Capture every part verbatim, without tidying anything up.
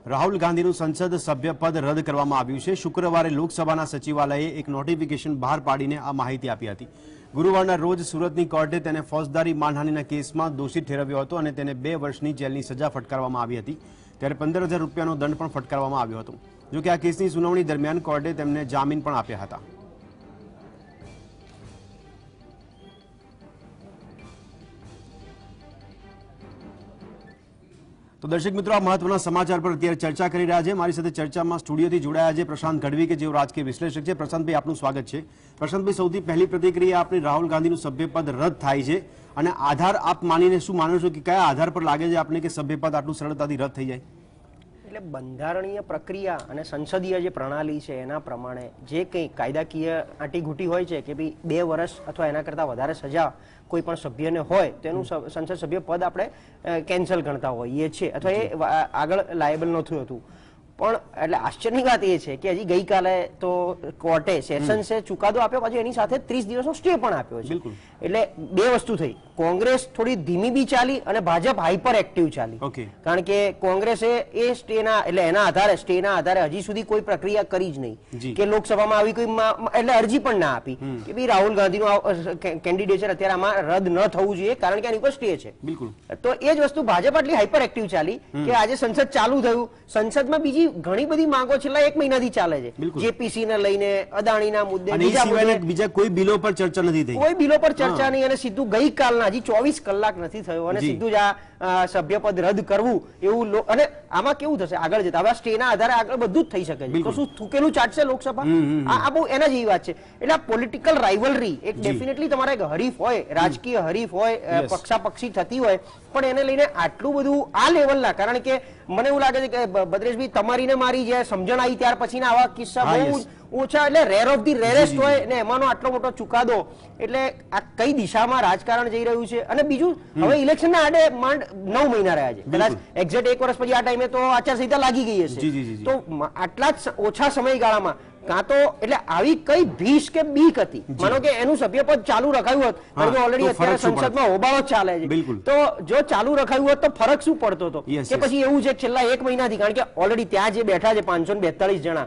રાહુલ ગાંધીનું સંસદ સભ્યપદ રદ કરવામાં આવ્યું છે। શુક્રવારે લોકસભાના સચિવાલયે એક નોટિફિકેશન બહાર પાડીને આ માહિતી આપી હતી। ગુરુવારના રોજ સુરતની કોર્ટે તેને ફોજદારી માનહાનિના કેસમાં દોષિત ઠેરવ્યો હતો અને તેને બે વર્ષની જેલની સજા ફટકારવામાં આવી હતી। ત્યારે પંદર હજાર રૂપિયાનો દંડ પણ ફટકારવામાં આવ્યો હતો। જો કે આ કેસની સુનાવણી દરમિયાન કોર્ટે તેમને જામીન પણ આપ્યા હતા। तो दर्शक मित्रों, आ महत्वना समाचार पर अत्यारे चर्चा करी रह्या छे। मारी साथे चर्चामां स्टूडियोथी जोडाया छे प्रशांत गढ़वी के जेओ राजकीय विश्लेषक छे। प्रशांतभाई, आपनुं स्वागत छे। प्रशांतभाई, सौथी पहली प्रतिक्रिया आपनी राहुल गांधीनुं सभ्यपद रद थाय छे अने आधार आप मानीने शुं मानो छो कि कया आधार पर लागे छे आपने कि सभ्यपद आटલું સરળતાથી રદ થઈ જાય? એટલે બંધારણીય પ્રક્રિયા અને સંસદીય જે પ્રણાલી છે એના પ્રમાણે જે કંઈ કાયદાકીય આંટીઘૂંટી હોય છે કે ભાઈ બે વર્ષ અથવા એના કરતાં વધારે સજા કોઈ પણ સભ્યને હોય તેનું સંસદ સભ્ય પદ આપણે કેન્સલ ગણતા હોઈએ છીએ અથવા એ આગળ લાયેબલ નહોતું હતું। પણ એટલે આશ્ચર્યની વાત એ છે કે હજી ગઈકાલે તો કોર્ટે સેશન્સે ચુકાદો આપ્યો, પાછું એની સાથે ત્રીસ દિવસનો સ્ટે પણ આપ્યો છે। એટલે બે વસ્તુ થઈ, કોંગ્રેસ થોડી ધીમી બી ચાલી અને ભાજપ હાઈપર એક્ટિવ ચાલી। કારણ કે કોંગ્રેસે એ સ્ટેના એટલે એના આધારે સ્ટેના આધારે હજી સુધી કોઈ પ્રક્રિયા કરી જ નહીં કે લોકસભામાં આવી કોઈ એટલે અરજી પણ ના આપી કે ભાઈ રાહુલ ગાંધીનું કેન્ડિડેચર અત્યારે આમાં રદ ન થવું જોઈએ કારણ કે એની ઉપર સ્ટે છે। તો એ જ વસ્તુ ભાજપ આટલી હાઈપર એક્ટિવ ચાલી કે આજે સંસદ ચાલુ થયું, સંસદમાં બીજી ઘણી બધી માંગો છેલ્લા એક મહિનાથી ચાલે છે, જેપીસી ને લઈને, અદાણીના મુદ્દે, બીજા કોઈ બિલો પર ચર્ચા નથી થઈ, કોઈ બિલો પર ચર્ચા નહીં અને સીધું ગઈકાલના હજી ચોવીસ કલાક નથી થયો અને સીધું જ આ સભ્યપદ રદ કરવું એવું। અને આમાં કેવું થશે આગળ જતા, હવે સ્ટેના આધારે આગળ બધું જ થઈ શકે છે, તો શું થૂકેલું ચાટશે લોકસભા? આ બહુ એના જેવી વાત છે। એટલે આ પોલિટિકલ રાઇવલરી એક ડેફિનેટલી તમારા એક હરીફ હોય, રાજકીય હરીફ હોય, પક્ષાપક્ષી થતી હોય, પણ એને લઈને આટલું બધું આ લેવલના, કારણ કે મને એવું લાગે છે કે ભદ્રેશભાઈ તમારી ને મારી જે સમજણ આવી ત્યાર પછીના આવા કિસ્સા બહુ ઓછા, એટલે રેર ઓફ ધી રેરેસ્ટ હોય ને એમાંનો આટલો મોટો ચુકાદો, એટલે આ કઈ દિશામાં રાજકારણ જઈ રહ્યું છે। અને બીજું, હવે ઇલેક્શન ના આડે માંડ નવ મહિના રહ્યા છે, કદાચ એક્ઝેક્ટ એક વર્ષ પછી આ ટાઈમે તો આચારસંહિતા લાગી ગઈ હશે, તો આટલા જ ઓછા સમયગાળામાં કાં તો એટલે આવી કઈ ભીષ કે બીક હતી, માનો કે એનું સભ્યપદ ચાલુ રખાયું હોત, કારણ કે ઓલરેડી અત્યારે સંસદમાં હોબાળો ચાલે છે, તો જો ચાલુ રખાયું હોત તો ફરક શું પડતો હતો? કે પછી એવું છે છેલ્લા એક મહિનાથી, કારણ કે ઓલરેડી ત્યાં જે બેઠા છે પાંચસો ને બેતાલીસ જણા,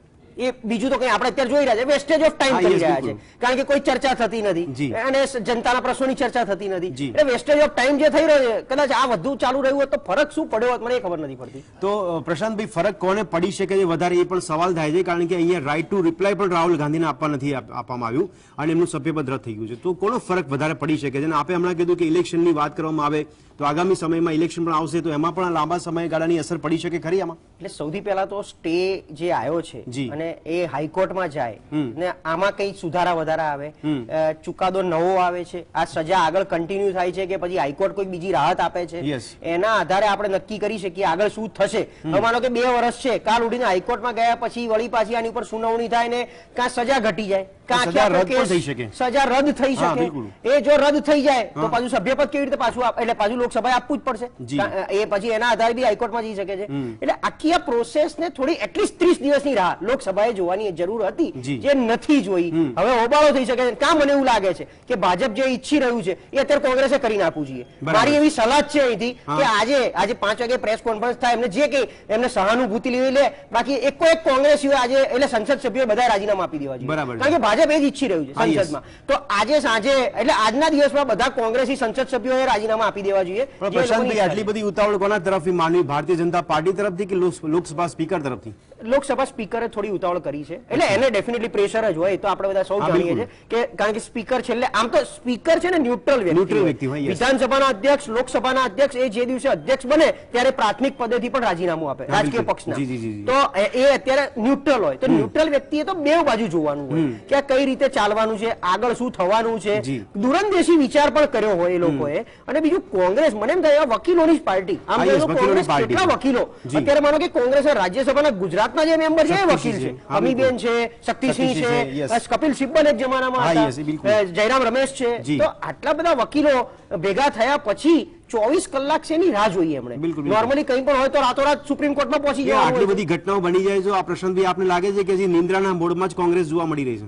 એ બીજું તો કઈ આપણે અત્યારે જોઈ રહ્યા છે, વેસ્ટેજ ઓફ ટાઈમ કરી રહ્યા છે, કારણ કે કોઈ ચર્ચા થતી નથી અને જનતાના પ્રશ્નોની ચર્ચા થતી નથી, એટલે વેસ્ટેજ ઓફ ટાઈમ જે થઈ રહ્યો છે, કદાચ આ વધુ ચાલુ રહ્યું હોત તો ફરક શું પડ્યો હોત મને એ ખબર નથી પડતી। તો પ્રશાંતભાઈ, ફરક કોને પડી શકે છે વધારે એ પણ સવાલ થાય છે, કારણ કે અહીંયા રાઇટ ટુ રિપ્લાય પણ રાહુલ ગાંધીને આપવા નથી આપવામાં આવ્યું અને એમનું સભ્યપદ રદ થઈ ગયું છે, તો કોનો ફરક વધારે પડી શકે છે? અને આપે હમણાં કીધું કે ઇલેક્શનની વાત કરવામાં આવે તો આગામી સમયમાં ઇલેક્શન પણ આવશે, તો એમાં પણ લાંબા સમયગાળાની અસર પડી શકે ખરી આમાં? એટલે સૌથી પહેલા તો સ્ટે જે આવ્યો છે અને એ હાઈકોર્ટમાં જાય ને આમાં કઈ સુધારા વધારા આવે, ચુકાદો નવો આવે છે, આ સજા આગળ કન્ટિન્યુ થાય છે કે પછી હાઈકોર્ટ કોઈ બીજી રાહત આપે છે, એના આધારે આપણે નક્કી કરી શકીએ આગળ શું થશે। હવે માનો કે બે વર્ષ છે, કાલ ઉડીને હાઈકોર્ટમાં ગયા પછી વળી પાછી આની ઉપર સુનાવણી થાય ને કાં સજા ઘટી જાય, સજા રદ થઈ શકે, સજા રદ થઈ શકે, એ જો રદ થઈ જાય તો પાછું સભ્યપદ કેવી રીતે પાછું એટલે પાછું લોકસભાએ આપવું જ પડશે, એ પછી એના આધારે બી હાઈકોર્ટમાં જઈ શકે છે। એટલે આખી આ પ્રોસેસ ને થોડી એટલીસ્ટ ત્રીસ દિવસની રાહ લોકસભાએ જોવાની જરૂર હતી, જે નથી જોઈ। હવે હોબાળો થઈ શકે છે, કાં મને એવું લાગે છે કે ભાજપ જે ઈચ્છી રહ્યું છે એ અત્યારે કોંગ્રેસે કરીને આપવું જોઈએ। મારી એવી સલાહ છે અહીંથી કે આજે આજે પાંચ વાગે પ્રેસ કોન્ફરન્સ થાય, એમને જે કઈ એમને સહાનુભૂતિ લેવી લે, બાકી એકો એક કોંગ્રેસીઓ આજે એટલે સંસદ સભ્યો બધા રાજીનામા આપી દેવા જોઈએ, કારણ કે ભાજપ એ જ ઈચ્છી રહ્યું છે સંસદમાં। તો આજે સાંજે એટલે આજના દિવસમાં બધા કોંગ્રેસી સંસદ સભ્યોએ રાજીનામા આપી દેવા જોઈએ। આટલી બધી ઉતાવળ કોના તરફથી માનવી? ભારતીય જનતા પાર્ટી તરફથી કે લોકસભા સ્પીકર તરફથી? લોકસભા સ્પીકરે થોડી ઉતાવળ કરી છે, એટલે એને ડેફિનેટલી પ્રેશર જ હોય, તો આપણે બધા સૌ જાણીએ છીએ કે કારણ કે સ્પીકર છેલ્લે આમ તો સ્પીકર છે ને ન્યુટ્રલ વ્યક્તિ હોય, વિધાનસભાના અધ્યક્ષ, લોકસભાના અધ્યક્ષ એ જે દિવસે અધ્યક્ષ બને ત્યારે પ્રાથમિક પદેથી પણ રાજીનામું આપે રાજકીય પક્ષના, તો એ અત્યારે ન્યુટ્રલ હોય, તો ન્યુટ્રલ વ્યક્તિએ તો બે બાજુ જોવાનું હોય કે આ કઈ રીતે ચાલવાનું છે, આગળ શું થવાનું છે, દૂરંદેશી વિચાર પણ કર્યો હોય એ લોકોએ। અને બીજું કોંગ્રેસ, મને એમ થાય વકીલોની જ પાર્ટી, આમ કોંગ્રેસ કેટલા વકીલો અત્યારે, માનો કે કોંગ્રેસ રાજ્યસભાના ગુજરાત જે મેમ્બર છે વકીલ છે, અમીબેન છે, શક્તિસિંહ છે, કપિલ સિબ્બલ એક જમાનામાં હતા, જયરામ રમેશ છે, તો આટલા બધા વકીલો ભેગા થયા પછી ચોવીસ કલાક છે ની રાહ જોઈએ એમણે। નોર્મલી કંઈ પણ હોય તો રાતોરાત સુપ્રીમ કોર્ટમાં પહોંચી જાય, આટલી બધી ઘટનાઓ બની જાય છે। આ પ્રશાંતભાઈ, આપને લાગે છે કે નિંદ્રાના મોડમાં જ કોંગ્રેસ જોવા મળી રહી છે?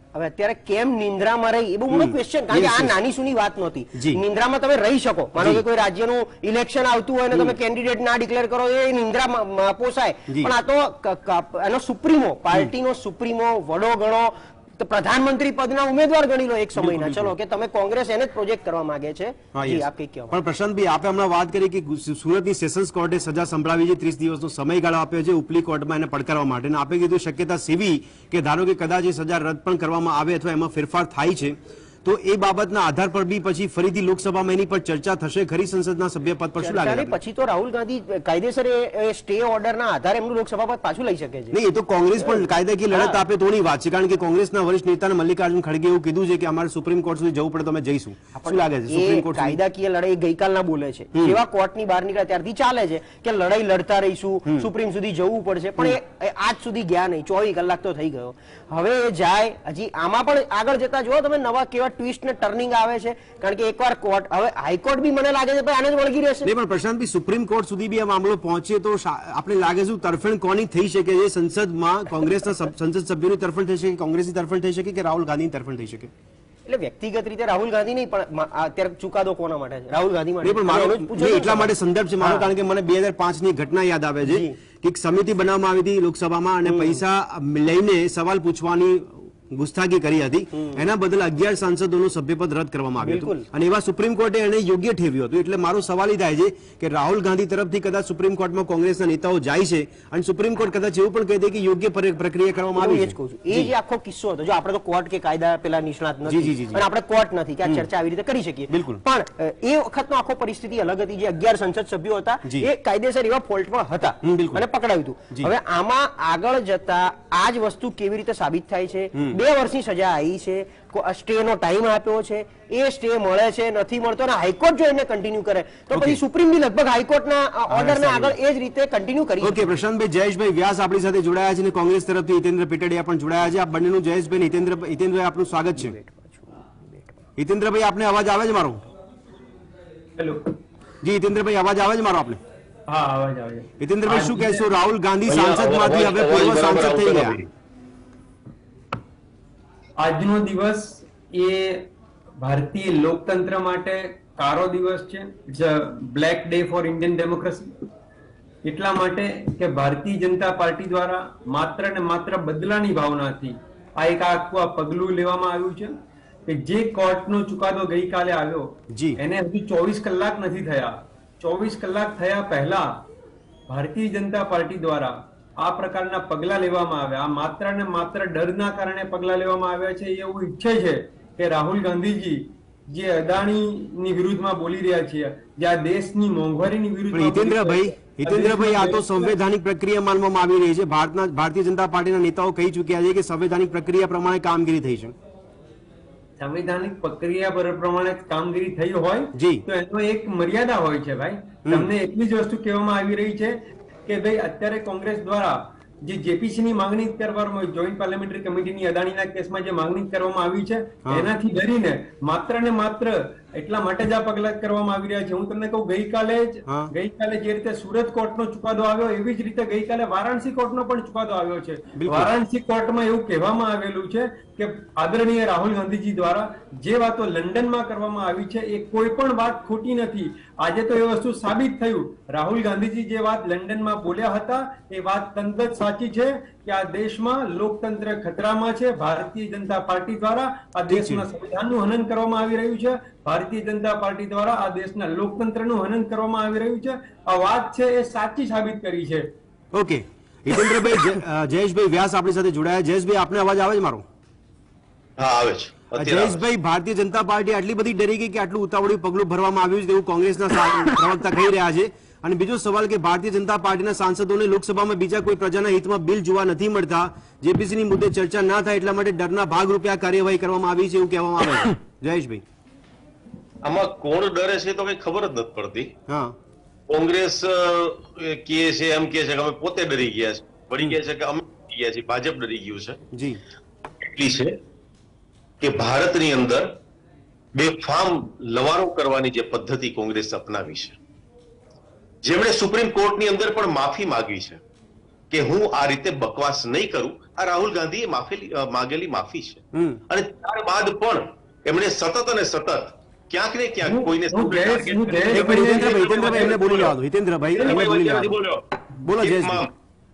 હવે અત્યારે કેમ નિંદ્રામાં રહી એ બહુ મોટો ક્વેશ્ચન, કારણ કે આ નાની સુની વાત નહોતી. નિંદ્રામાં તમે રહી શકો, માનો કે કોઈ રાજ્યનું ઇલેક્શન આવતું હોય ને તમે કેન્ડિડેટ ના ડિક્લેર કરો એ નિંદ્રા પોસાય, પણ આ તો એનો સુપ્રીમો, પાર્ટીનો સુપ્રીમો, વડો ગણો, પ્રધાનમંત્રી પદના ઉમેદવાર ગણી લો એક સમયના, ચલો કે તમે કોંગ્રેસ એને જ પ્રોજેક્ટ કરવા માંગે છે. જી આપ કઈ કહેવા? પણ પ્રશાંતભાઈ, આપે હમણાં વાત કરી કે સુરતની સેશન્સ કોર્ટે સજા સંભળાવી છે, ત્રીસ દિવસનો સમયગાળો આપ્યો છે ઉપલી કોર્ટમાં એને પડકારવા માટે, અને આપે કીધું શક્યતા સેવી કે ધારો કે કદાચ એ સજા રદ પણ કરવામાં આવે અથવા એમાં ફેરફાર થાય છે તો એ બાબતના આધાર પર બી પછી ફરીથી લોકસભામાં એની પર ચર્ચા થશે ખરી સંસદના સભ્ય પદ પર? શું લાગે? પછી તો રાહુલ ગાંધી કાયદેસર સ્ટે ઓર્ડરના આધારે એમનું લોકસભા પદ પાછું લઈ શકે છે. નહીં, એ તો કોંગ્રેસ પણ કાયદાકીય લડત આપે તોની વાત છે, કારણ કે કોંગ્રેસના વરિષ્ઠ નેતા મલ્લિકાર્જુન ખડગે એવું કીધું છે કે અમારે સુપ્રીમ કોર્ટ સુધી જવું પડે તો અમે જઈશું. શું લાગે છે સુપ્રીમ કોર્ટ કાયદાકીય લડાઈ ગઈકાલના બોલે છે, જેવા કોર્ટની બહાર નીકળ્યા ત્યારથી ચાલે છે કે લડાઈ લડતા રહીશું, સુપ્રીમ સુધી જવું પડશે, પણ એ આજ સુધી ગયા નહીં, ચોવીસ કલાક તો થઈ ગયો. હવે એ જાય, હજી આમાં પણ આગળ જતા જુઓ તમે નવા કેવા ટ્વિસ્ટ ને ટર્નિંગ આવે છે, કારણ કે એકવાર કોર્ટ, હવે હાઈકોર્ટ બી મને લાગે છે ભાઈ આને જ વળગી રહેશે. નહીં, પણ પ્રશાંતભાઈ, સુપ્રીમ કોર્ટ સુધી બી આ મામલો પહોંચે તો આપણે લાગે છે તરફેણ કોની થઈ શકે છે સંસદમાં? કોંગ્રેસના સંસદ સભ્યોની તરફેણ થઈ શકે, કોંગ્રેસની તરફેણ થઈ શકે કે રાહુલ ગાંધીની તરફેણ થઈ શકે? એટલે વ્યક્તિગત રીતે રાહુલ ગાંધી નહીં, પણ અત્યારે ચુકાદો કોના માટે છે? રાહુલ ગાંધી માટે. પણ મારો એટલા માટે સંદર્ભ છે મારો, કારણ કે મને બે હજાર પાંચ ની ઘટના યાદ આવે છે કે એક સમિતિ બનાવવામાં આવી હતી લોકસભામાં અને પૈસા લઈને સવાલ પૂછવાની ગુસ્તાખી કરી હતી, એના બદલ અગિયાર સાંસદોનું સભ્યપદ રદ કરવામાં આવ્યું હતું, અને એવા સુપ્રીમ કોર્ટે એને યોગ્ય ઠેરવ્યું હતું. એટલે મારો સવાલ એ થાય છે કે રાહુલ ગાંધી તરફથી કદાચ સુપ્રીમ કોર્ટમાં કોંગ્રેસના નેતાઓ જાય છે અને સુપ્રીમ કોર્ટ કદાચ એવું પણ કહી દે કે યોગ્ય પ્રક્રિયા કરવામાં આવી છે. એ જે આખો કિસ્સો હતો, જો આપણે તો કોર્ટ કે કાયદા પેલા નિષ્ણાત નથી અને આપણે કોર્ટ નથી કે આ ચર્ચા આવી રીતે કરી શકીએ, બિલકુલ, પણ એ વખતનો આખો પરિસ્થિતિ અલગ હતી. જે અગિયાર સંસદ સભ્યો હતા એ કાયદેસર એવા ફોલ્ટમાં હતા અને પકડાયું હતું. હવે આમાં આગળ જતા આ જ વસ્તુ કેવી રીતે સાબિત થાય છે? બે વર્ષની સજા આવી છે, સ્ટે નો ટાઈમ આપ્યો છે, એ સ્ટે મળે છે નથી મળતો, અને હાઈકોર્ટ જો એને કન્ટિન્યુ કરે તો પછી સુપ્રીમ બી લગભગ હાઈકોર્ટના ઓર્ડરને આગળ એ જ રીતે કન્ટિન્યુ કરી. ઓકે, પ્રશાંતભાઈ, જયેશભાઈ વ્યાસ આપણી સાથે જોડાયા છે અને કોંગ્રેસ તરફથી હિતેન્દ્ર પીટડિયા પણ જોડાયા છે. આ બંનેનું જયેશભાઈ હિતેન્દ્ર હિતેન્દ્રભાઈ આપનું સ્વાગત છે. હિતેન્દ્રભાઈ, આપને અવાજ આવે છે મારો? હેલો જી હિતેન્દ્રભાઈ, અવાજ આવે છે મારો આપને? હા, અવાજ આવે છે. હિતેન્દ્રભાઈ, શું કહેશો? રાહુલ ગાંધી સાંસદમાંથી હવે પૂર્વ સાંસદ થઈ ગયા. આજનો દિવસ એ ભારતીય લોકતંત્ર માટે કાળો દિવસ છે. It's a black day for Indian democracy. એટલા માટે કે ભારતીય જનતા પાર્ટી દ્વારા માત્ર ને માત્ર બદલાની ભાવનાથી આ એક આખું આ પગલું લેવામાં આવ્યું છે કે જે કોર્ટનો ચુકાદો ગઈકાલે આવ્યો એને હજુ ચોવીસ કલાક નથી થયા. ચોવીસ કલાક થયા પહેલા ભારતીય જનતા પાર્ટી દ્વારા આ પ્રકારના પગલા લેવામાં આવ્યા. આ માત્ર ને માત્ર ડરના કારણે પગલા લેવામાં આવ્યા છે. એવું ઈચ્છે છે કે રાહુલ ગાંધીજી જે અદાણીની વિરુદ્ધમાં બોલી રહ્યા છે, જે આ દેશની મોંઘવારીની વિરુદ્ધમાં, હિતેન્દ્રભાઈ હિતેન્દ્રભાઈ આ તો સંવૈધાનિક પ્રક્રિયા માનવામાં આવી રહી છે. ભારતના ભારતીય જનતા પાર્ટીના નેતાઓ કહી ચૂક્યા છે કે સંવૈધાનિક પ્રક્રિયા પ્રમાણે કામગીરી થઈ છે. સંવૈધાનિક પ્રક્રિયા પ્રમાણે કામગીરી થઈ હોય તો એનો એક મર્યાદા હોય છે ભાઈ. તમને એટલી જ વસ્તુ કહેવામાં આવી રહી છે કે ભાઈ અત્યારે કોંગ્રેસ દ્વારા જે જેપીસી ની માંગણી કરવામાં, જોઈન્ટ પાર્લામેન્ટરી કમિટીની અદાણીના કેસમાં જે માંગણી કરવામાં આવી છે એનાથી ડરીને માત્ર ને માત્ર એટલા માટે જ આ પગલા કરવામાં આવી રહ્યા છે. હું તમને કહું, ગઈકાલે જ ગઈકાલે જે રીતે સુરત કોર્ટનો ચુકાદો આવ્યો એવી જ રીતે ગઈકાલે વારાણસી કોર્ટનો પણ ચુકાદો આવ્યો છે. વારાણસી કોર્ટમાં એવું કહેવામાં આવેલું છે કે આદરણીય રાહુલ ગાંધીજી દ્વારા જે વાતો લંડનમાં કરવામાં આવી છે એ કોઈ પણ વાત ખોટી નથી. આજે તો એ વસ્તુ સાબિત થયું. રાહુલ ગાંધીજી જે વાત લંડનમાં બોલ્યા હતા એ વાત તદ્દન સાચી છે કે આ દેશમાં લોકતંત્ર ખતરામાં છે. ભારતીય જનતા પાર્ટી દ્વારા આ દેશના સંવિધાનનું હનન કરવામાં આવી રહ્યું છે. ભારતીય જનતા પાર્ટી દ્વારા આ દેશના લોકતંત્રનું હનન કરવામાં આવી રહ્યું છે. આ વાત છે એ સાચી સાબિત કરી છે. ઓકે, હિતેન્દ્રભાઈ, જયેશભાઈ વ્યાસ આપણી સાથે જોડાયા. જયેશભાઈ, આપને અવાજ આવે છે મારો? હા, આવે છે. જયેશભાઈ, ભારતીય જનતા પાર્ટી આટલી બધી ડરી ગઈ કે આટલું ઉતાવળું પગલું ભરવામાં આવ્યું છે તેવું કોંગ્રેસના પ્રવક્તા કહી રહ્યા છે. અને બીજો સવાલ કે ભારતીય જનતા પાર્ટીના સાંસદોને લોકસભામાં બીજા કોઈ પ્રજાના હિતમાં બિલ જોવા નથી મળતા, જેપીસીની મુદ્દે ચર્ચા ના થાય એટલા માટે ડરના ભાગરૂપે આ કાર્યવાહી કરવામાં આવી છે એવું કહેવામાં આવે છે. જયેશભાઈ, આમાં કોણ ડરે છે તો કઈ ખબર જ નથી પડતી. હા, કોંગ્રેસ કે છે એમ કે છે કે અમે પોતે ડરી ગયા છે, વળી કે છે કે અમે ડરી ગયા છીએ, ભાજપ ડરી ગયું છે. જી એટલી છે કે ભારતની અંદર બેફામ લવારો કરવાની જે પદ્ધતિ કોંગ્રેસ અપનાવી છે, જેમણે સુપ્રીમ કોર્ટની અંદર પણ માફી માંગી છે, કે હું આ રીતે બકવાસ નહીં કરું. આ રાહુલ ગાંધીએ માફી માંગેલી માફી છે અને ત્યારબાદ પણ એમણે સતત અને સતત ક્યાંક ને ક્યાંક કોઈને હિતેન્દ્રભાઈ એમને બોલી જવા દો. હિતેન્દ્રભાઈ એમને બોલી જવા દો. બોલો જયેશભાઈ.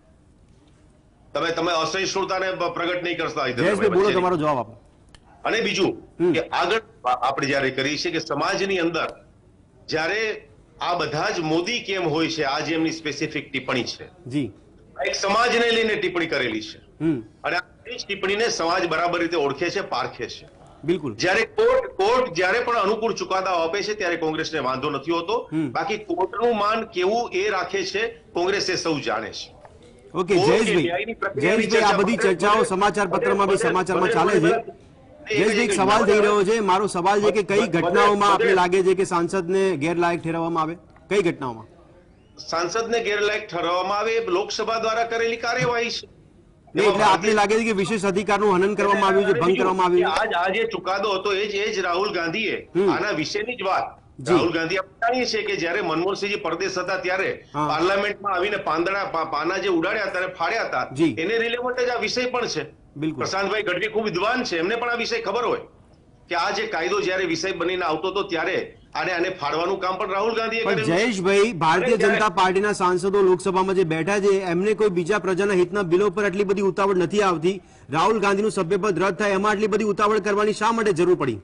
તમે તમે અસહિષ્ણુતાને પ્રગટ નહીં કરતા. જયેશભાઈ બોલો, તમારો જવાબ આપો. અને બીજું કે આગળ આપણે જયારે કરી છે કે સમાજની અંદર જયારે આ બધા જ મોદી કેમ હોય છે, આ જે એમની સ્પેસિફિક ટિપ્પણી છે જી એક સમાજને લઈને ટિપ્પણી કરેલી છે અને આ ટિપ્પણીને સમાજ બરાબર રીતે ઓળખે છે, પારખે છે. બિલકુલ. જ્યારે કોર્ટ કોર્ટ જ્યારે પણ અનુકૂળ ચુકાદા આપે છે ત્યારે કોંગ્રેસને વાંધો નથી હોતો. બાકી કોર્ટનું માન કેવું એ રાખે છે કોંગ્રેસ એ સૌ જાણે છે. ઓકે જયેશભાઈ, જયેશભાઈ આ બધી ચર્ચાઓ સમાચાર પત્રમાં બી સમાચારમાં ચાલે છે. જયેશભાઈ એક સવાલ થઈ રહ્યો છે. મારો સવાલ છે કે કઈ ઘટનાઓમાં આપને લાગે છે કે સાંસદને ગેરલાયક ઠેરવવામાં આવે? કઈ ઘટનાઓમાં સાંસદને ગેરલાયક ઠેરવવામાં આવે? લોકસભા દ્વારા કરેલી કાર્યવાહી છે. એટલે આપને લાગે છે કે વિશેષ અધિકારનું હનન કરવામાં આવ્યું છે, ભંગ કરવામાં આવ્યું છે? આજ આ જે ચુકાદો હતો એ જ એ જ રાહુલ ગાંધીએ આના વિશેની જ વાત રાહુલ ગાંધી આપણે જાણીએ છીએ કે જયારે મનમોહનસિંહજી પરદેશ હતા ત્યારે પાર્લામેન્ટમાં આવીને પાંદડા પાના જે ઉડાડ્યા હતા ફાડ્યા હતા એને રિલેવન્ટ જ આ વિષય પણ છે. પ્રશાંતભાઈ ગઢવી ખૂબ વિદ્વાન છે, એમને પણ આ વિષય ખબર હોય કે આ જે કાયદો જયારે વિષય બનીને આવતો હતો ત્યારે આને આને ફાડવાનું કામ પણ રાહુલ ગાંધીએ કર્યું. જયેશભાઈ, ભારતીય જનતા પાર્ટીના સાંસદો લોકસભામાં જે બેઠા છે એમને કોઈ બીજા પ્રજાના હિતના બિલો પર આટલી બધી ઉતાવળ નથી આવતી. રાહુલ ગાંધીનું સભ્યપદ રદ થાય એમાં આટલી બધી ઉતાવળ કરવાની શા માટે જરૂર પડી?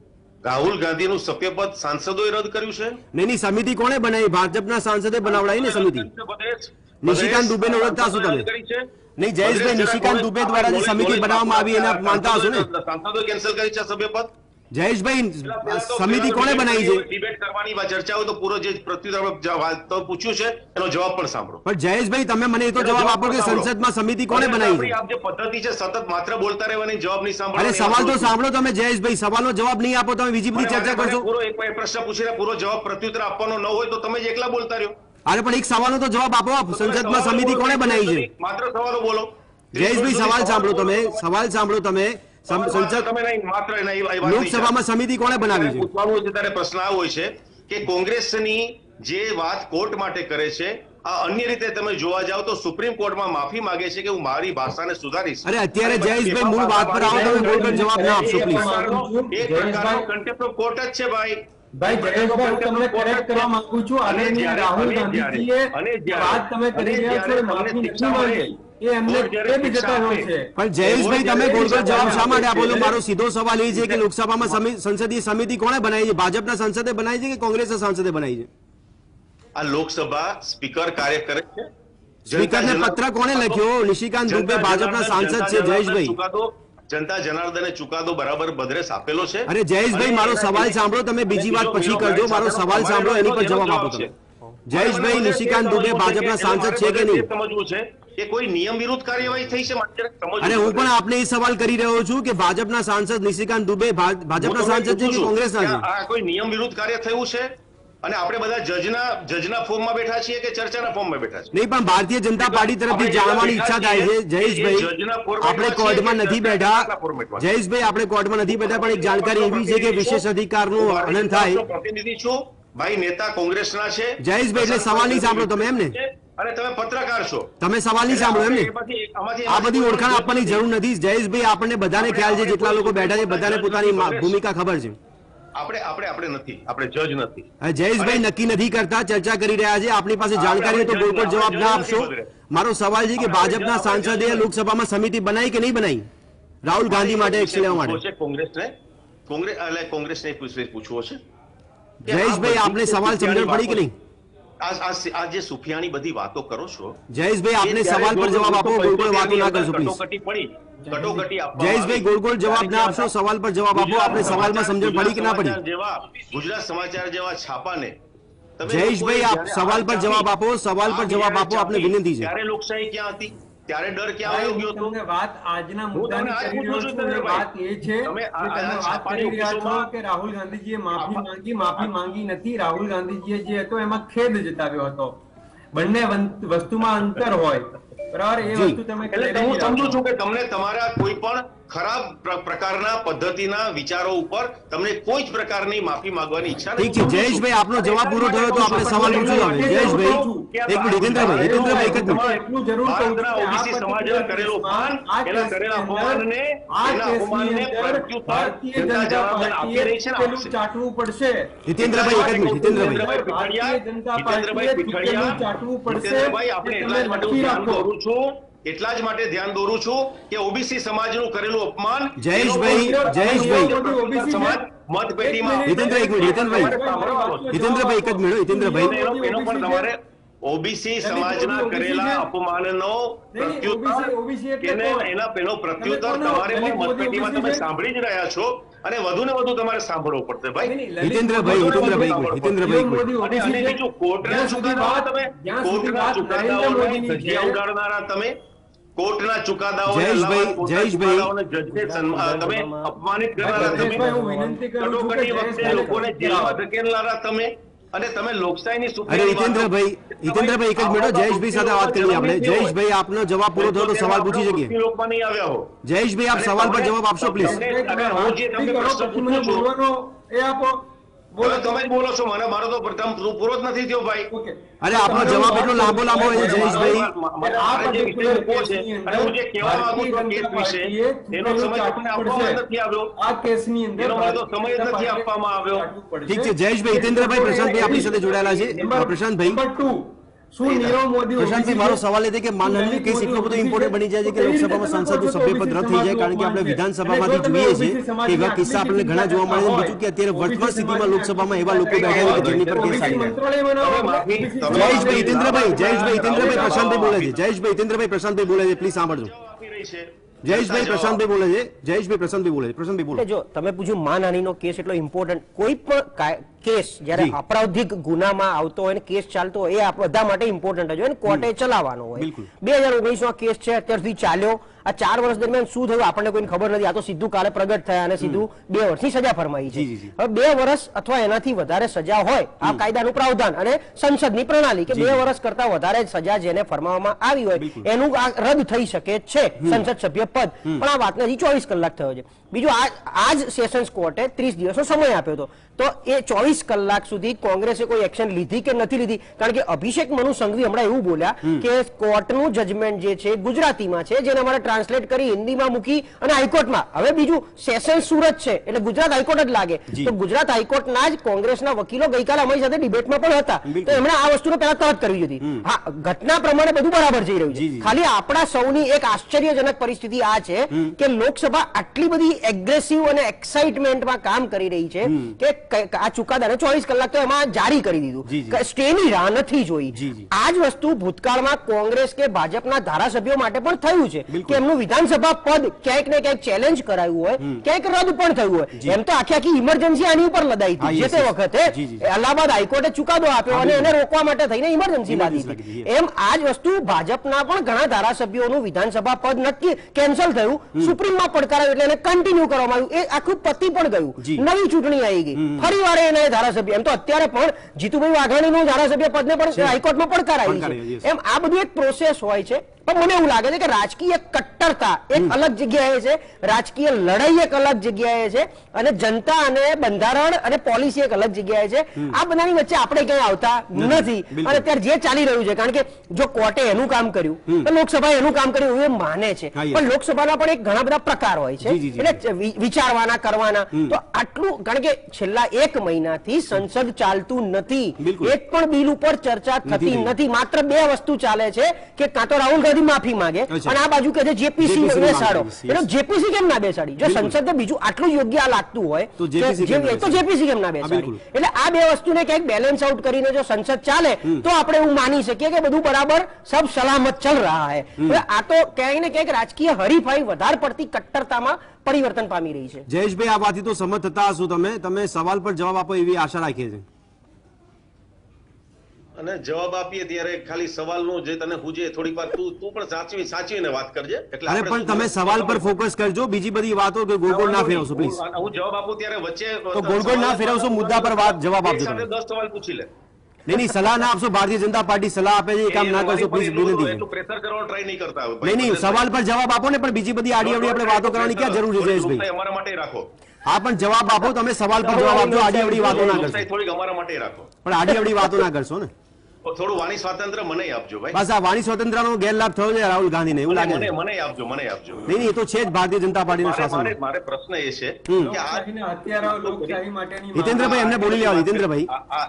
રાહુલ ગાંધીનું સભ્યપદ સાંસદોએ રદ કર્યું છે. નહીં નહીં, સમિતિ કોણે બનાવી? ભાજપના સાંસદે બનાવડાવી ને સમિતિ. નિશિકાંત દુબેને ઓળખતા હશો તમે? નહીં જયેશભાઈ, નિશિકાંત દુબે દ્વારા જે સમિતિ બનાવવામાં આવી એને માનતા હશો ને? સાંસદોએ કેન્સલ કરી છે સભ્યપદ. જયેશભાઈ, સમિતિ કોણે બનાવી છે? ડિબેટ કરવાની ચર્ચા હોય તો પૂરો જે પ્રત્યુત્તર પૂછ્યું છે એનો જવાબ પણ સાંભળો. પણ જયેશભાઈ તમે મને એ તો જવાબ આપો કે સંસદમાં સમિતિ કોણે બનાવી છે? આ જે પદ્ધતિ છે સતત માત્ર બોલતા રહેવાની, જવાબ નહીં સાંભળો. અરે સવાલ તો સાંભળો તમે જયેશભાઈ. સવાલનો જવાબ નહીં આપો તમે બીજી બધી ચર્ચા કરશો. પૂરો એક પ્રશ્ન પૂછીને પૂરો જવાબ પ્રત્યુત્તર આપવાનો ન હોય તો તમે જ એકલા બોલતા રહ્યો. અરે પણ એક સવાલનો તો જવાબ આપો. સંસદમાં સમિતિ કોણે બનાવી છે? માત્ર સવાલો બોલો. જયેશભાઈ સવાલ સાંભળો તમે. સવાલ સાંભળો તમે. લોકસભામાં સમિતિ કોણે બનાવી છે? પૂછવાનું છે ત્યારે પ્રશ્ન આ હોય છે કે કોંગ્રેસની જે વાત કોર્ટ માટે કરે છે આ અન્ય રીતે તમે જોવા જાવ તો સુપ્રીમ કોર્ટમાં માફી માંગે છે કે હું મારી ભાષાને સુધારીશ. અરે અત્યારે જયેશભાઈ મૂળ વાત પર આવો, તમે બોલ કર જવાબ ના આપશો પ્લીઝ. એક પ્રકારનો કન્ટેમ્પ્ટ ઓફ કોર્ટ જ છે ભાઈ. ભાઈ જયેશભાઈ, હું તમને કરેક્ટ કરવા માંગુ છું. અને રાહુલ ગાંધીજીએ વાત તમે કરી રહ્યા છો માફી નથી માંગી એ એમને એ બી જતા હોય છે. પણ જયેશભાઈ તમે બોલ કર જવાબ શા માટે આપો છો? મારો સીધો સવાલ એ છે કે લોકસભામાં સંસદીય સમિતિ કોણે બનાવી છે? ભાજપના સાંસદે બનાવી છે કે કોંગ્રેસના સાંસદે બનાવી છે? આ લોકસભા સ્પીકર કાર્ય કરે છે. સ્પીકરને પત્ર કોણે લખ્યો? નિશિકાંત દુબે ભાજપના સાંસદ છે. જયેશભાઈ, જનતા જનાર્દને ચુકાદો બરાબર બદરેસ આપેલો છે. અરે જયેશભાઈ મારો સવાલ સાંભળો, તમે બીજી વાત પછી કરજો. મારો સવાલ સાંભળો, એની પર જવાબ આપો તમે. જયેશભાઈ, નિશિકાંત દુબે ભાજપના સાંસદ છે કે નહીં? સમજવું છે કે કોઈ નિયમ વિરુદ્ધ કાર્યવાહી થઈ છે. અરે હું પણ આપને એ સવાલ કરી રહ્યો છું કે ભાજપના સાંસદ નિશિકાંત દુબે ભાજપના સાંસદ છે કે કોંગ્રેસના છે? આ કોઈ નિયમ વિરુદ્ધ કાર્ય થયું છે અને આપણે બધા જજના જજના ફોર્મમાં બેઠા છીએ કે ચર્ચાના ફોર્મમાં બેઠા છીએ? નહીં, પણ ભારતીય જનતા પાર્ટી તરફથી જાણવાની ઈચ્છા થાય છે. જયેશભાઈ, આપણે કોર્ટમાં નથી બેઠા. જયેશભાઈ, આપણે કોર્ટમાં નથી બેઠા, પણ એક જાણકારી એવી છે કે વિશેષ અધિકારનું હનન થાય. પ્રતિનિધિ છું ભાઈ, નેતા કોંગ્રેસના છે. જયેશભાઈ, એટલે સવાલ નહીં સાંભળો તમે એમને? અને તમે પત્રકાર છો, તમે સવાલ નહીં સાંભળો એમને? આ બધી ઓળખાણ આપવાની જરૂર નથી. જયેશભાઈ, આપણને બધાને ખ્યાલ છે, જેટલા લોકો બેઠા છે બધાને પોતાની ભૂમિકા ખબર છે. આપણે આપણે આપણે નથી, આપણે જજ નથી. જયેશભાઈ નક્કી નથી કરતા, ચર્ચા કરી રહ્યા છે. આપની પાસે જાણકારી હોય તો કોઈ પણ જવાબ ના આપશો. મારો સવાલ છે કે ભાજપના સાંસદે લોકસભામાં સમિતિ બનાવી કે નહીં બનાવી રાહુલ ગાંધી માટે એક્શન લેવા માટે? કોંગ્રેસને કોંગ્રેસ એટલે કોંગ્રેસને પૂછવો છે. જયેશભાઈ, આપને સવાલ સમજણ પડી કે નહીં? આ જે સુફિયાની બધી વાતો કરો છો જયેશભાઈ, આપને સવાલ પર જવાબ આપો. ગોળ ગોળ વાતો ના કરશો પ્લીઝ. જયેશભાઈ, ગોળ ગોળ જવાબ ના આપશો, સવાલ પર જવાબ આપો. આપને સવાલમાં સમજણ પડી કે ના પડી? ગુજરાત સમાચાર જેવા છાપાને જયેશભાઈ, આપ સવાલ પર જવાબ આપો. સવાલ પર જવાબ આપો, આપને વિનંતી છે. ત્યારે લોકશાહી ક્યાં હતી? ત્યારે ડર ક્યાં આવી ગયો હતો? વાત આજના મુદ્દાની કરી રહ્યો છું. વાત એ છે તમે વાત કરી રહ્યા છો કે રાહુલ ગાંધીજીએ માફી માંગી. માફી માંગી નથી. રાહુલ ગાંધીજીએ જે હતો એમાં ખેદ જતાવ્યો હતો. બંને વસ્તુમાં અંતર હોય બરાબર. એ વસ્તુ તમે એટલે હું સમજુ છું કે તમને તમારા કોઈ પણ ખરાબ પ્રકારના પદ્ધતિના વિચારો ઉપર તમને કોઈ જ પ્રકારની માફી માંગવાની ઈચ્છા નથી. ઠીક છે જયેશભાઈ, આપનો જવાબ પૂરો થયો તો આપણે સવાલ પૂછ્યો હવે. જયેશભાઈ એક મિનિટ, હિતેન્દ્રભાઈ હિતેન્દ્રભાઈ એક જ મિનિટ. ભારતના ઓબીસી સમાજના કરેલો અપમાન, એના કરેલા અપમાનને એના અપમાનને પ્રત્યુત્તર જનતા જવાબ આપી રહી છે ને આપશે. ચાટવું પડશે. હિતેન્દ્રભાઈ એક જ મિનિટ. હિતેન્દ્રભાઈ ભારતીય જનતા પાર્ટીએ ચૂંટેલું ચાટવું પડશે. હિતેન્દ્રભાઈ, આપણે એટલા જ માટે હું ધ્યાન દોરું છું એટલા જ માટે ધ્યાન દોરું છું કે ઓબીસી સમાજનું કરેલું અપમાન જયેશભાઈ જયેશભાઈ સમાજ મતપેટીમાં હિતેન્દ્ર એક મિનિટ. હિતેન્દ્રભાઈ હિતેન્દ્રભાઈ એક જ મિનિટ. હિતેન્દ્રભાઈ એનો પણ તમારે ઓબીસી સમાજના કરેલા અપમાનનો પ્રત્યુત્તર એના પેલો પ્રત્યુત્તર તમારે પણ મતપેટીમાં તમે સાંભળી જ રહ્યા છો અને વધુ ને વધુ તમારે સાંભળવું પડશે ભાઈ. હિતેન્દ્રભાઈ હિતેન્દ્રભાઈ હિતેન્દ્રભાઈ અને અને બીજું કોર્ટના ચુકાદાઓ તમે કોર્ટના ચુકાદાઓને ધજિયા ઉડાડનારા તમે કોર્ટના ચુકાદાઓ જયેશભાઈ જયેશભાઈ તમે અપમાનિત કરનારા તમે કટોકટી વખતે લોકોને જેલમાં ધકેલનારા તમે અને તમે લોકશાહીની અરે સુપ્રીમ હિતેન્દ્રભાઈ હિતેન્દ્રભાઈ એક જ મિનિટ. જયેશભાઈ સાથે વાત કરીએ આપણે. જયેશભાઈ આપનો જવાબ પૂરો થયો તો સવાલ પૂછી શકીએ. લોકમાં નહીં આવ્યા હો. જયેશભાઈ આપ સવાલ પર જવાબ આપશો પ્લીઝ. અને હું જે તમને પ્રશ્ન પૂછું છું એ આપો. બોલો, તમે જ બોલો છો. મને મારો તો પ્રથમ પૂરો જ નથી થયો ભાઈ. અરે આપનો જવાબ એટલો લાંબો લાંબો હોય છે જયેશભાઈ. મારે જે વિષય મૂકવો છે અને હું જે કહેવા માંગુ છું કેસ વિશે એનો સમય તમને આપવામાં નથી આવ્યો. આ કેસની અંદર એનો મને તો સમય જ નથી આપવામાં આવ્યો. ઠીક છે જયેશભાઈ. હિતેન્દ્રભાઈ પ્રશાંતભાઈ આપણી સાથે જોડાયેલા છે. પ્રશાંતભાઈ નંબર ટુ, શું નીરવ મોદી પ્રશાંતભાઈ મારો સવાલ એ છે કે માનહાનિનો કેસ એટલો બધો ઇમ્પોર્ટન્ટ બની જાય છે કે લોકસભામાં સાંસદનું સભ્યપદ રદ થઈ જાય, કારણ કે આપણે વિધાનસભામાંથી જોઈએ છીએ કે એવા કિસ્સા આપણને ઘણા જોવા મળે છે. બીજું કે અત્યારે વર્તમાન સ્થિતિમાં લોકસભામાં એવા લોકો બેઠા છે કે જેમની પર કેસ આવી રહ્યા છે. જયેશભાઈ હિતેન્દ્રભાઈ જયેશભાઈ હિતેન્દ્રભાઈ પ્રશાંતભાઈ બોલે છે. જયેશભાઈ હિતેન્દ્રભાઈ પ્રશાંતભાઈ બોલે છે, પ્લીઝ સાંભળજો. આપી રહી છે. જયેશભાઈ પ્રશાંતભાઈ બોલે છે. જયેશભાઈ પ્રશાંતભાઈ બોલે છે. પ્રશાંતભાઈ બોલો. જો તમે પૂછ્યું માનહાનિનો કેસ એટલો ઇમ્પોર્ટન્ટ, કોઈ પણ કેસ જયારે અપરાધિક ગુનામાં આવતો હોય ને કેસ ચાલતો હોય એ આ બધા માટે ઇમ્પોર્ટન્ટ જ હોય ને કોર્ટે ચલાવવાનો હોય. બે હજાર ઓગણીસ નો કેસ છે, અત્યાર સુધી ચાલ્યો. આ ચાર વર્ષ દરમિયાન શું થયું આપણને કોઈને ખબર નથી. આ તો સીધું કાલે પ્રગટ થયા અને સીધું બે વર્ષની સજા ફરમાઈ છે. હવે બે વર્ષ અથવા એનાથી વધારે સજા હોય આ કાયદાનું પ્રાવધાન અને સંસદની પ્રણાલી કે બે વર્ષ કરતા વધારે સજા જેને ફરમાવવામાં આવી હોય એનું રદ થઈ શકે છે સંસદ સભ્ય પદ. પણ આ વાતને હજી ચોવીસ કલાક થયો છે. બીજું આ જ સેશન્સ કોર્ટે ત્રીસ દિવસનો સમય આપ્યો હતો. તો એ ચોવીસ કલાક સુધી કોંગ્રેસે કોઈ એક્શન લીધી કે નથી લીધી? કારણ કે અભિષેક મનુ સંઘવી હમણાં એવું બોલ્યા કે કોર્ટનું જજમેન્ટ જે છે ગુજરાતીમાં છે, જેને અમારે ટ્રાન્સલેટ કરી હિન્દીમાં મૂકી અને હાઈકોર્ટમાં. હવે બીજું સેશન સુરત છે એટલે ગુજરાત હાઈકોર્ટ જ લાગે. તો ગુજરાત હાઈકોર્ટના જ કોંગ્રેસના વકીલો ગઈકાલે અમારી સાથે ડિબેટમાં પણ હતા. તો એમણે આ વસ્તુને પહેલા તરત કરવી હતી. હા, ઘટના પ્રમાણે બધું બરાબર જઈ રહ્યું છે. ખાલી આપણા સૌની એક આશ્ચર્યજનક પરિસ્થિતિ આ છે કે લોકસભા આટલી બધી એગ્રેસિવ અને એક્સાઇટમેન્ટમાં કામ કરી રહી છે કે આ ચુકાદાને ચોવીસ કલાક તો એમાં જારી કરી દીધું. સ્ટેની રાહ નથી જોઈ. આ જ વસ્તુ ભૂતકાળમાં કોંગ્રેસ કે ભાજપના ધારાસભ્યો માટે પણ થયું છે કે એમનું વિધાનસભા પદ ક્યાંક ને ક્યાંક ચેલેન્જ કરાયું હોય, ક્યાંક રદ પણ થયું હોય. એમ તો આખી આખી ઇમરજન્સી આની ઉપર લદાઈ હતી જે તે વખતે અલ્હાબાદ હાઈકોર્ટે ચુકાદો આપ્યો અને એને રોકવા માટે થઈને ઇમરજન્સી લાદી હતી. એમ આ જ વસ્તુ ભાજપના પણ ઘણા ધારાસભ્યોનું વિધાનસભા પદ નક્કી કેન્સલ થયું, સુપ્રીમમાં પડકારાયું એટલે એને કન્ટિન્યુ કરવામાં આવ્યું. એ આખું પતી પણ ગયું. નવી ચૂંટણી આવી ગઈ, ફરી વાર એને ધારાસભ્ય. એમ તો અત્યારે પણ જીતુભાઈ વાઘાણીનું ધારાસભ્ય પદને પણ હાઈકોર્ટમાં પડકાર આવી છે. એમ આ બધું એક પ્રોસેસ હોય છે. પણ મને એવું લાગે છે કે રાજકીય કટ્ટરતા એક અલગ જગ્યાએ છે, રાજકીય લડાઈ એક અલગ જગ્યાએ છે અને જનતા અને બંધારણ અને પોલિસી એક અલગ જગ્યાએ છે. આ બધાની વચ્ચે આપણે ક્યાંય આવતા નથી. અને અત્યારે જે ચાલી રહ્યું છે, કારણ કે જો કોર્ટે એનું કામ કર્યું તો લોકસભાએ એનું કામ કર્યું એ માને છે, પણ લોકસભાના પણ એક ઘણા બધા પ્રકાર હોય છે એટલે વિચારવાના કરવાના. તો આટલું, કારણ કે છેલ્લા એક મહિનાથી સંસદ ચાલતું નથી, એક પણ બિલ ઉપર ચર્ચા થતી નથી. માત્ર બે વસ્તુ ચાલે છે કે કાં તો રાહુલ ગાંધી માફી માંગે અને આ બાજુ કહે છે જેપીસી બેસાડો. એટલે જેપીસી કેમ ના બેસાડી? જો સંસદને બીજું આટલું યોગ્ય લાગતું હોય તો જેપીસી કેમ ના બેસાડી? એટલે આ બે વસ્તુને ક્યાંક બેલેન્સ આઉટ કરીને જો સંસદ ચાલે તો આપણે એવું માની શકીએ કે બધું બરાબર સબ સલામત ચલ રહા હૈ. આ તો ક્યાંક ને ક્યાંક રાજકીય હરીફાઈ વધારે પડતી કટ્ટરતામાં પરિવર્તન પામી રહી છે. જયેશભાઈ આ વાતથી તો સંમત થતા હશો તમે. તમે સવાલ પર જવાબ આપો એવી આશા રાખીએ છીએ. અને જવાબ આપીએ ત્યારે ખાલી સવાલનું જે તને પૂછે થોડીક વાર તું તું પણ સાચવી સાચવીને વાત કરજે. એટલે અરે પણ તમે સવાલ પર ફોકસ કરજો, બીજી બધી વાતો કે ગોળ ગોળ ના ફેરવશો પ્લીઝ. હું જવાબ આપું ત્યારે વચ્ચે તો ગોળ ગોળ ના ફેરવશો, મુદ્દા પર વાત જવાબ આપજો. સાથે દસ સવાલ પૂછી લે. નહીં નહીં સલાહ ના આપશો. ભારતીય જનતા પાર્ટી સલાહ આપે છે એ કામ ના કરશો પ્લીઝ વિનંતી. એટલું પ્રેશર કરવાનો ટ્રાય નહીં કરતા. નહીં નહીં સવાલ પર જવાબ આપો ને, પણ બીજી બધી આડી અવડી આપણે વાતો કરવાની ક્યાં જરૂર છે જયેશભાઈ? અમારા માટે રાખો. હા પણ જવાબ આપો, તમે સવાલ પર જવાબ આપજો, આડી અવડી વાતો ના કરશો. થોડીક અમારા માટે રાખો, પણ આડી અવડી વાતો ના કરશો ને. થોડું વાણી સ્વાતંત્ર્ય મને આપજો ભાઈ. બસ આ વાણી સ્વતંત્રનો ગેરલાભ થયો છે રાહુલ ગાંધીને, એવું લાગે છે. મને આપજો, મને આપજો. નહીં નહીં એ તો છે જ ભારતીય જનતા પાર્ટીના શાસન. મારે પ્રશ્ન એ છે કે આ હત્યારાઓ લોકશાહી માટેની હિતેન્દ્રભાઈ એમને બોલી લેવા. હિતેન્દ્રભાઈ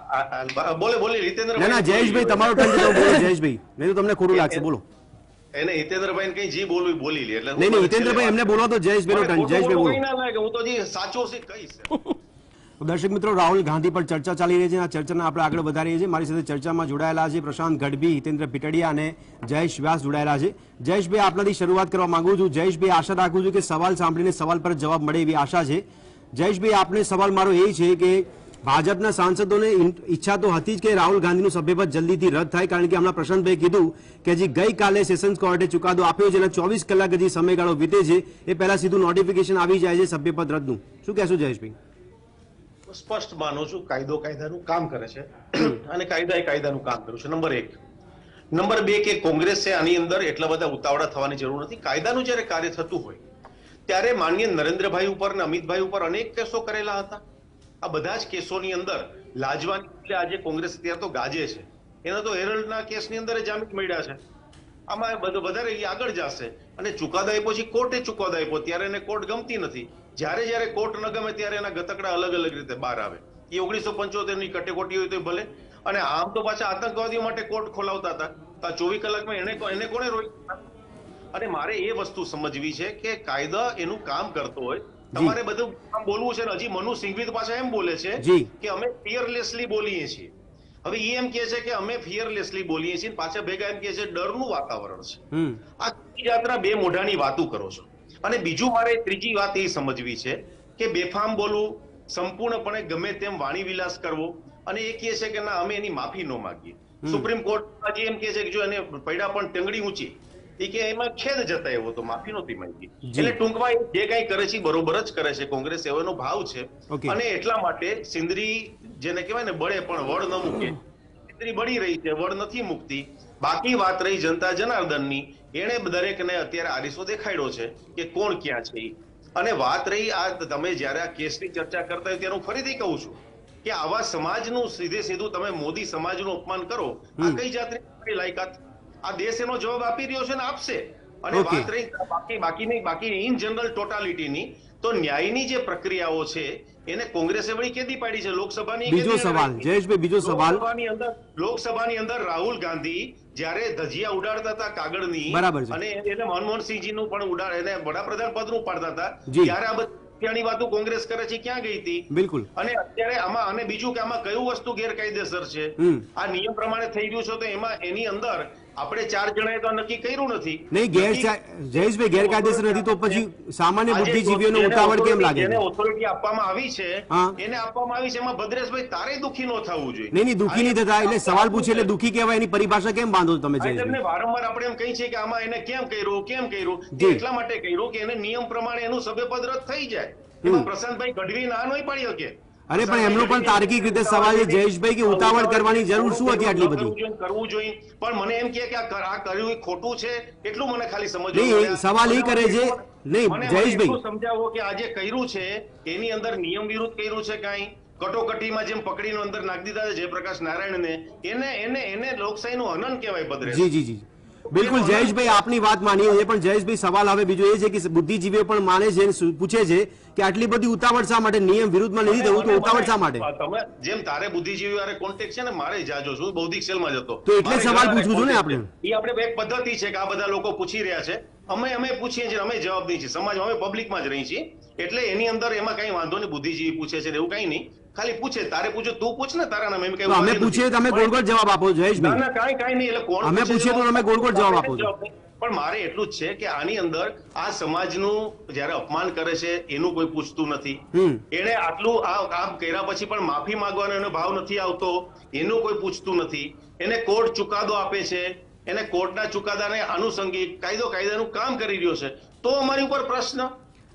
બોલે બોલે હિતેન્દ્ર. ના ના જયેશભાઈ તમારો ટર્ન છે, બોલો જયેશભાઈ, નહીં તો તમને ખોટું લાગશે. બોલો. એને હિતેન્દ્રભાઈ કઈ જી બોલવું બોલી લે. એટલે નહીં નહીં હિતેન્દ્રભાઈ એમને બોલો તો જયેશભાઈ નો ટર્ન. જયેશભાઈ બોલો. ના લાગે, હું તો જી સાચો છે કહીશ. દર્શક મિત્રો, રાહુલ ગાંધી પર ચર્ચા ચાલી રહી છે. આ ચર્ચાને આપણે આગળ વધારીએ છીએ. મારી સાથે ચર્ચામાં જોડાયેલા છે પ્રશાંત ગઢવી, હિતેન્દ્ર પીટડિયા અને જયેશ વ્યાસ જોડાયેલા છે. જયેશભાઈ આપનાથી શરૂઆત કરવા માંગુ છું. જયેશભાઈ આશા રાખું છું કે સવાલ સાંભળીને સવાલ પર જવાબ મળે એવી આશા છે. જયેશભાઈ આપને સવાલ મારો એ છે કે ભાજપના સાંસદોને ઈચ્છા તો હતી જ કે રાહુલ ગાંધીનું સભ્યપદ જલ્દીથી રદ થાય, કારણ કે હમણાં પ્રશાંતભાઈ કીધું કે હજી ગઈકાલે સેશન્સ કોર્ટે ચુકાદો આપ્યો છે અને ચોવીસ કલાક હજી સમયગાળો વીતે છે, એ પહેલા સીધું નોટિફિકેશન આવી જાય છે સભ્યપદ રદનું. શું કહેશો જયેશભાઈ? સ્પષ્ટ માનું છું કાયદો કાયદાનું કામ કરે છે અને કાયદા એ કાયદાનું કામ કર્યું છે. નંબર એક. નંબર બે કે કોંગ્રેસે આની અંદર એટલા બધા ઉતાવળા થવાની જરૂર નથી. કાયદાનું જયારે કાર્ય થતું હોય ત્યારે માનનીય નરેન્દ્રભાઈ ઉપર અને અમિતભાઈ ઉપર અનેક કેસો કરેલા હતા. આ બધા જ કેસોની અંદર લાજવાની એટલે આજે કોંગ્રેસ અત્યારે તો ગાજે છે. એના તો હેરલ્ડના કેસની અંદર જામીન મળ્યા છે. આમાં બધું વધારે આગળ જશે અને ચુકાદો આપ્યો છે, કોર્ટે ચુકાદો આપ્યો ત્યારે એને કોર્ટ ગમતી નથી. જ્યારે જ્યારે કોર્ટ ન ગમે ત્યારે એના ગતકડા અલગ અલગ રીતે બહાર આવે. એ ઓગણીસો પંચોતેર ની કટેકોટી હોય તો ભલે, અને આમ તો પાછા આતંકવાદીઓ માટે કોર્ટ ખોલાવતા હતા. તો ચોવીસ કલાકમાં એને એને કોને રોક્યા? અને મારે એ વસ્તુ સમજવી છે કે કાયદા એનું કામ કરતો હોય, તમારે બધું કામ બોલવું છે. હજી મનુ સિંઘવી પાછા એમ બોલે છે કે અમે ફિયરલેસલી બોલીએ છીએ. હવે એ એમ કે છે કે અમે ફિયરલેસલી બોલીએ છીએ, પાછા ભેગા એમ કે છે ડરનું વાતાવરણ છે. આ જાતના બે મોઢાની વાતો કરો છો. અને બીજું મારે ત્રીજી વાત એ સમજવી છે કે બેફામ બોલવું, સંપૂર્ણપણે ગમે તેમ વાણી વિલાસ કરવો, અને એ કહે છે કે ના અમે એની માફી ન માંગીએ. સુપ્રીમ કોર્ટ હજી એમ કે છે કે જો એને પડ્યા પણ ટંગડી ઊંચી, એ કે એમાં ખેદ જતા એવો તો માફી નહોતી માંગી. એટલે ટૂંકમાં જે કઈ કરે છે બરોબર જ કરે છે કોંગ્રેસ, એવો એનો ભાવ છે. અને એટલા માટે સિંદરી જેને કહેવાય ને બળે પણ વડ ન મૂકે, સિંદરી બળી રહી છે, વડ નથી મૂકતી. બાકી વાત રહી જનતા જનાર્દનની, એને દરેકને અત્યારે આરીસો દેખાડ્યો છે કે કોણ ક્યાં છે. અને વાત રહી આ તમે જયારે આ કેસની ચર્ચા કરતા હોય ત્યારે હું ફરીથી કહું છું કે આવા સમાજનું સીધે સીધું તમે મોદી સમાજનું અપમાન કરો, આ કઈ જાતની લાયકાત? આ દેશ એનો જવાબ આપી રહ્યો છે ને આપશે. અને વાત રહી બાકી બાકીની બાકી ઇન જનરલ ટોટાલિટીની, તો ન્યાયની જે પ્રક્રિયાઓ છે એને કોંગ્રેસે વળી કેદી પાડી છે? લોકસભાની. બીજો સવાલ જયેશભાઈ, બીજો સવાલ. લોકસભાની અંદર લોકસભાની અંદર રાહુલ ગાંધી જયારે ધજિયા ઉડાડતા હતા કાગળની, બરાબર છે, અને એને મનમોહનસિંહજી નું પણ ઉડાડ એને વડાપ્રધાન પદ નું પાડતા હતા, ત્યારે આ બધી વાતો કોંગ્રેસ કરે છે ક્યાં ગઈ હતી? બિલકુલ. અને અત્યારે આમાં અને બીજું કે આમાં કયું વસ્તુ ગેરકાયદેસર છે? આ નિયમ પ્રમાણે થઈ ગયું છે તો એમાં એની અંદર આપણે ચાર જણાએ તો નક્કી કર્યું નથી. નહીં ગેર જયેશભાઈ ગેરકાયદેસર નથી તો પછી સામાન્ય બુદ્ધિજીવીઓને ઉતાવળ કેમ લાગે? એને ઓથોરિટી આપવામાં આવી છે, એને આપવામાં આવી છે, એમાં ભદ્રેશભાઈ તારે દુખી ન થવું જોઈએ. નહીં નહીં દુખી નહીં થતા, એટલે સવાલ પૂછે એટલે દુખી કહેવાય, એની પરિભાષા કેમ બાંધો તમે? જયેશભાઈ વારંવાર આપણે એમ કહી છે કે આમાં એને કેમ કર્યું કેમ કર્યું એટલા માટે કર્યું કે એને નિયમ પ્રમાણે એનું સભ્યપદ રદ થઈ જાય. એમાં પ્રશાંતભાઈ ગઢવી ના નહીં પાડી શકે. અરે પણ એમનો પણ તાર્કિક રીતે સવાલ છે જયેશભાઈ કે ઉતાવળ કરવાની જરૂર શું હતી આટલી બધી? કરવું જોઈએ, પણ મને એમ કે આ કર્યું ખોટું છે એટલું મને ખાલી સમજવું. નહીં સવાલ એ કરે છે, નહીં જયેશભાઈ સમજાવો કે આજે કર્યું છે એની અંદર નિયમ વિરુદ્ધ કર્યું છે કાંઈ? કટોકટીમાં જેમ પકડીને અંદર નાખી દીધા છે જયપ્રકાશ નારાયણને, એને એને એને લોકશાહીનું હનન કહેવાય બદરે. જી જી જી બિલકુલ જયેશભાઈ આપની વાત માનીએ છીએ, પણ જયેશભાઈ સવાલ હવે બીજો એ છે કે બુદ્ધિજીવીઓ પણ માને છે, પૂછે છે કે આટલી બધી ઉતાવળ શા માટે? નિયમ વિરુદ્ધમાં નથી દેવું તો ઉતાવળ શા માટે? તમે જેમ તારે બુદ્ધિજીવી વાળે કોન્ટેક્ટ છે ને, મારે જાજો છું બૌદ્ધિક સેલમાં જતો, તો એટલે સવાલ પૂછું છું ને આપણે. એ આપણે એક પદ્ધતિ છે કે આ બધા લોકો પૂછી રહ્યા છે, અમે અમે પૂછીએ છીએ, અમે જવાબ દઈએ છીએ, સમાજ અમે પબ્લિકમાં જ રહી છીએ, એટલે એની અંદર એમાં કઈ વાંધો નહીં. બુદ્ધિજીવી પૂછે છે એવું કઈ નહીં, ખાલી પૂછે. તારે પૂછો તું પૂછ ને તારા નામ, એમ કઈ અમે પૂછીએ તમે ગોળ ગોળ જવાબ આપો જયેશભાઈ. ના કાઈ કાઈ નહીં, એટલે કોણ અમે પૂછીએ તો તમે ગોળ ગોળ જવાબ આપો છો. પણ મારે એટલું જ છે કે આની અંદર આ સમાજનું જયારે અપમાન કરે છે એનું કોઈ પૂછતું નથી. એને આટલું આ કામ કર્યા પછી પણ માફી માંગવાનો એનો ભાવ નથી આવતો, એનું કોઈ પૂછતું નથી. એને કોર્ટ ચુકાદો આપે છે, એને કોર્ટના ચુકાદાને અનુસંગી કાયદો કાયદાનું કામ કરી રહ્યો છે, તો અમારી ઉપર પ્રશ્ન.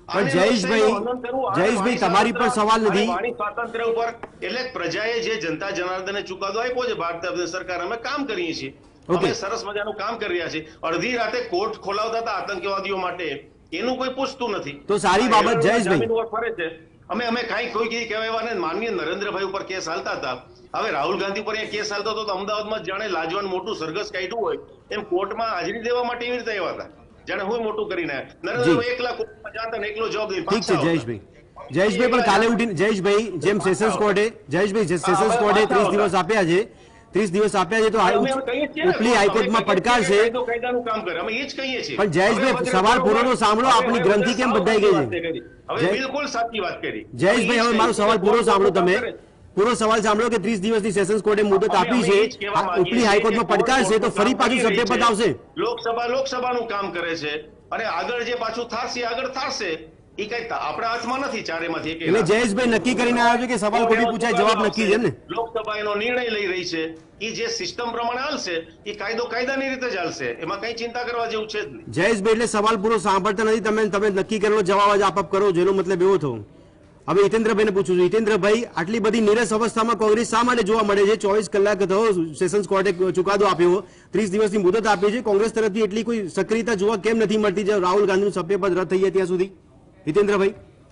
પણ જયેશભાઈ જયેશભાઈ તમારી પર સવાલ નથી. વાણી સ્વાતંત્ર્ય ઉપર એટલે પ્રજાએ જે જનતા જનાર્દને ચુકાદો આપ્યો છે ભારતીય સરકાર અમે કામ કરીએ છીએ, અમે સરસ મજાનું કામ કરી રહ્યા છીએ. અડધી રાતે કોર્ટ ખોલાવતા હતા આતંકવાદીઓ માટે, એનું કોઈ પૂછતું નથી. તો સારી બાબત જયેશભાઈ. ફરે છે અમે અમે કઈ કોઈ કઈ કહેવાય માનનીય નરેન્દ્રભાઈ ઉપર કેસ હાલતા હતા. હવે રાહુલ ગાંધી ઉપર કેસ ચાલતો હતો તો અમદાવાદમાં જાણે લાજવાન મોટું સરઘસ કાઢ્યું હોય એમ કોર્ટમાં હાજરી દેવા માટે એવી રીતે આવ્યા હતા, જાણે હું મોટું કરીને નરેન્દ્રભાઈ એકલા કોર્ટમાં જાતા ને એકલો જવાબ દઈ. ઠીક છે જયેશભાઈ. જયેશભાઈ પણ કાલે ઉઠીને જયેશભાઈ જેમ સેશન્સ કોર્ટે જયેશભાઈ સેશન્સ કોર્ટે ત્રીસ દિવસ આપ્યા છે ત્રીસ દિવસ આપ્યા છે તો ઉપલી હાઈકોર્ટમાં પડકાર છે. પણ જયેશભાઈ સવાલ પૂરો સાંભળો, આપની ગ્રંથિ કેમ બદલાઈ ગઈ છે? બિલકુલ સાચી વાત કરી જયેશભાઈ. હવે મારો સવાલ પૂરો સાંભળો, તમે પૂરો સવાલ સાંભળો કે ત્રીસ દિવસની સેશન્સ કોર્ટે મુદત આપી છે, ઉપલી હાઈકોર્ટમાં પડકાર છે તો ફરી પાછું સભ્યપદ આવશે. લોકસભા લોકસભાનું કામ કરે છે અને આગળ જે પાછું થશે આગળ થશે એ કઈ આપણા હાથમાં નથી. ચારેમાંથી એક એટલે જયેશભાઈ નક્કી કરીને આવ્યો છે કે સવાલ ખોટી પૂછાય જવાબ નક્કી છે ને. લોકસભા એનો નિર્ણય લઈ રહી છે, એ જે સિસ્ટમ પ્રમાણે હાલશે એ કાયદો કાયદાની રીતે જ હાલશે, એમાં કઈ ચિંતા કરવા જેવું છે જ નહીં. જયેશભાઈ એટલે સવાલ પૂરો સાંભળતા નથી તમે, તમે નક્કી કરેલો જવાબ જ આપ કરો છો, એનો મતલબ એવો થયો. હવે હિતેન્દ્રભાઈને પૂછું છું, હિતેન્દ્રભાઈ આટલી બધી નીરસ અવસ્થામાં કોંગ્રેસ શા માટે જોવા મળે છે? ચોવીસ કલાક થયો સેશન્સ કોર્ટે ચુકાદો આપ્યો, ત્રીસ દિવસની મુદત આપી છે, કોંગ્રેસ તરફથી એટલી કોઈ સક્રિયતા જોવા કેમ નથી મળતી જે રાહુલ ગાંધીનું સભ્યપદ રદ થઈ જાય ત્યાં સુધી? હિતેન્દ્રભાઈ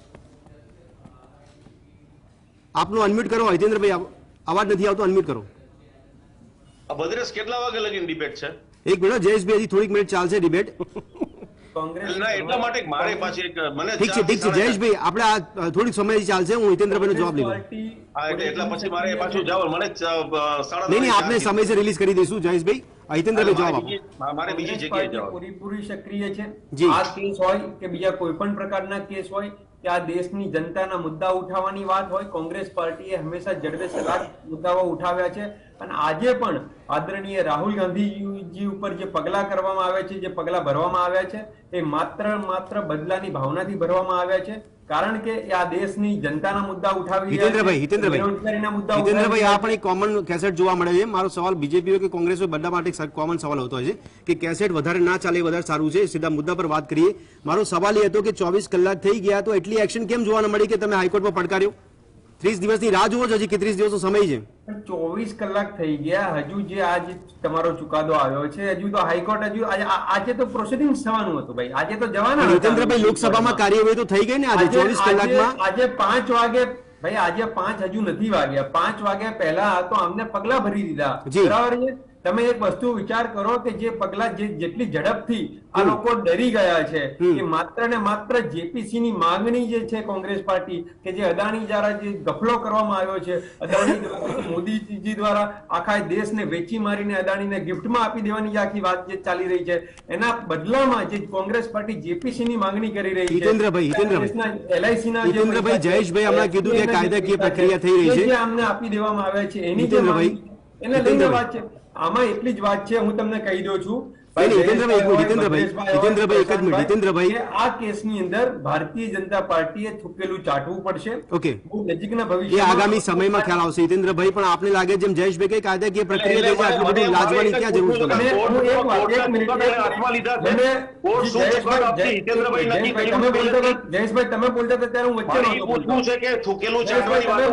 આપનું અનમ્યુટ કરો. હિતેન્દ્રભાઈ અવાજ નથી આવતો, અનમ્યુટ કરો. ભદ્રેશ કેટલા વાગે લગીને ડિબેટ છે? એક મિનિટ જયેશભાઈ, હજી થોડીક મિનિટ ચાલશે ડિબેટ. એટલા માટે મારે પાછી એક મને ઠીક છે ઠીક છે જયેશભાઈ, આપણે આ થોડીક સમય ચાલશે, હું હિતેન્દ્રભાઈનો જવાબ લઉં. એટલા પછી મારે પાછું જાવ મને નહીં નહીં આપને સમયસર રિલીઝ કરી દઈશું જયેશભાઈ. હિતેન્દ્રભાઈ જવાબ આપો. મારે બીજી જગ્યાએ જવાબ. પૂરેપૂરી સક્રિય છે. આ કેસ હોય કે બીજા કોઈ પણ પ્રકારના કેસ હોય કે આ દેશની જનતાના મુદ્દા ઉઠાવવાની વાત હોય, કોંગ્રેસ પાર્ટીએ હંમેશા જડબે સલાહ મુદ્દાઓ ઉઠાવ્યા છે અને આજે પણ આદરણીય રાહુલ ગાંધીજી ઉપર જે પગલા કરવામાં આવ્યા છે, જે પગલા ભરવામાં આવ્યા છે એ માત્ર માત્ર બદલાની ભાવનાથી ભરવામાં આવ્યા છે. કારણ કે આ દેશની જનતાના મુદ્દા ઉઠાવી હિતેન્દ્રભાઈ હિતેન્દ્રભાઈ હિતેન્દ્રભાઈ આ પણ એક કોમન કેસેટ જોવા મળે છે. મારો સવાલ બીજેપી હોય કે કોંગ્રેસ હોય બધા માટે એક કોમન સવાલ હોતો હોય છે કે કેસેટ વધારે ના ચાલે વધારે સારું છે. સીધા મુદ્દા પર વાત કરીએ. મારો સવાલ એ હતો કે ચોવીસ કલાક થઈ ગયા તો એટલી એક્શન કેમ જોવા ન મળી કે તમે હાઈકોર્ટમાં પડકાર્યો? ત્રીસ દિવસની રાહ જુઓ છો હજી કે ત્રીસ દિવસનો સમય છે? ચોવીસ કલાક થઈ ગયા, હજુ જે આજ તમારો ચુકાદો આવ્યો છે હજુ તો હાઈકોર્ટ હજુ આજે તો પ્રોસિડિંગ થવાનું હતું ભાઈ, આજે તો જવાના. હિતેન્દ્રભાઈ લોકસભામાં કાર્યવાહી તો થઈ ગઈ ને આજે ચોવીસ કલાકમાં? આજે પાંચ વાગે ભાઈ, આજે પાંચ હજુ નથી વાગ્યા, પાંચ વાગ્યા પહેલા તો અમને પગલા ભરી દીધા. બરાબર છે. તમે એક વસ્તુ વિચાર કરો કે જે પગલા જે જેટલી ઝડપથી આ લોકો ડરી ગયા છે કે માત્ર ને માત્ર જેપીસી ની માંગણી જે છે કોંગ્રેસ પાર્ટી કે જે અદાણી દ્વારા જે ગફલો કરવામાં આવ્યો છે, અદાણી મોદીજી દ્વારા આખા દેશને વેચી મારીને અદાણીને ગિફ્ટમાં આપી દેવાની જે આખી વાત જે ચાલી રહી છે એના બદલામાં જે કોંગ્રેસ પાર્ટી જેપીસી ની માંગણી કરી રહી છે. હિતેન્દ્રભાઈ હિતેન્દ્રભાઈ એલઆઈસી ના હિતેન્દ્રભાઈ જયેશભાઈ હમણાં કીધું કે કાયદાકીય પ્રક્રિયા થઈ રહી છે, જે અમને આપી દેવામાં આવ્યા છે એની જે એને લઈને વાત છે. આમાં એટલી જ વાત છે, હું તમને કહી દઉં છું આ કેસની અંદર ભારતીય જનતા પાર્ટીએ થૂકેલું ચાટવું પડશે. ઓકે, બહુ નજીકના ભવિષ્ય આગામી સમયમાં ખ્યાલ આવશે. હિતેન્દ્રભાઈ પણ આપને લાગે જેમ જયેશભાઈ કઈ કાયદાકીય પ્રક્રિયા થઈ છે આટલું બધું લાજવાની ક્યાં જરૂર છે? જયેશભાઈ તમે બોલતા હતા ત્યારે હું વચ્ચે પૂછવું છે કે થૂકેલું ચાટવાની વાત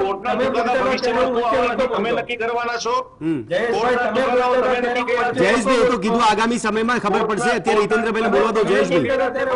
તમે નક્કી કરવાના છો? જયેશભાઈ તમે જયેશભાઈ તો કીધું આગામી સમયમાં ખબર પડશે. અત્યારે હિતેન્દ્રભાઈને બોલવા દો. જયેશભાઈ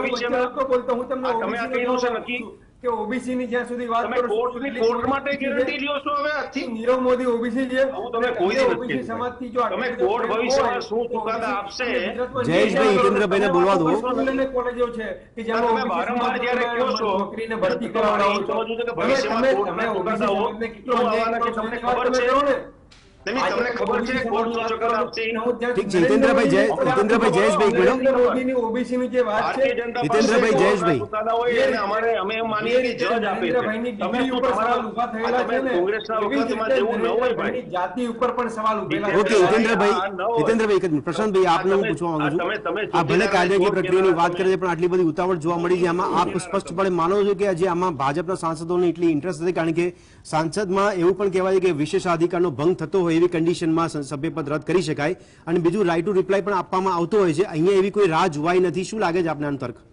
કે ઓબીસી ની જ્યાં સુધી વાત કરો કોર્ટ માટે ગેરંટી લ્યો છો હવે આજથી? નીરવ મોદી ઓબીસી છે, તમે કોઈ ઓબીસી સમાજથી જો તમે કોર્ટ ભવિષ્યમાં શું ચુકાદા આપશે? જયેશભાઈ હિતેન્દ્રભાઈને બોલવા દો. કોલેજો છે કે જેમાં તમે વારંવાર જ્યારે કહો છો નોકરીને ભરતી કરાવડાવો છો, ભવિષ્યમાં કોર્ટના ચુકાદાઓ આવવાના કે તમને ખબર છે? તમને ખબર છે કોર્ટ શું ચુકાદો આપશે? ઠીક છે હિતેન્દ્રભાઈ જય હિતેન્દ્રભાઈ જયેશભાઈ બોલો. મોદીની ઓબીસી ની જે વાત છે હિતેન્દ્રભાઈ જયેશભાઈ ચુકાદા હોય એને અમારે અમે એમ માનીએ કે જજ આપે છે. તમે શું તમારા ઉભા થયેલા છે ને કોંગ્રેસના વખતમાં જેવું ન હોય ભાઈ, જાતિ ઉપર પણ સવાલ ઉભેલા. ઓકે હિતેન્દ્રભાઈ હિતેન્દ્રભાઈ એક મિનિટ પ્રશાંતભાઈ આપને હું પૂછવા માંગુ છું. આ ભલે કાયદાકીય પ્રક્રિયાની વાત કરે છે પણ આટલી બધી ઉતાવળ જોવા મળી છે આમાં આપ સ્પષ્ટપણે માનો છો કે આજે આમાં ભાજપના સાંસદોને એટલી ઇન્ટરેસ્ટ હતી? કારણ કે સાંસદમાં એવું પણ કહેવાય કે વિશેષાધિકારનો ભંગ થતો હોય એવી કન્ડિશનમાં સભ્યપદ રદ કરી શકાય અને બીજું રાઇટ ટુ રિપ્લાય પણ આપવામાં આવતો હોય છે. અહીંયા એવી કોઈ રાહ જોવાઈ નથી. શું લાગે છે આપને આનો તર્ક?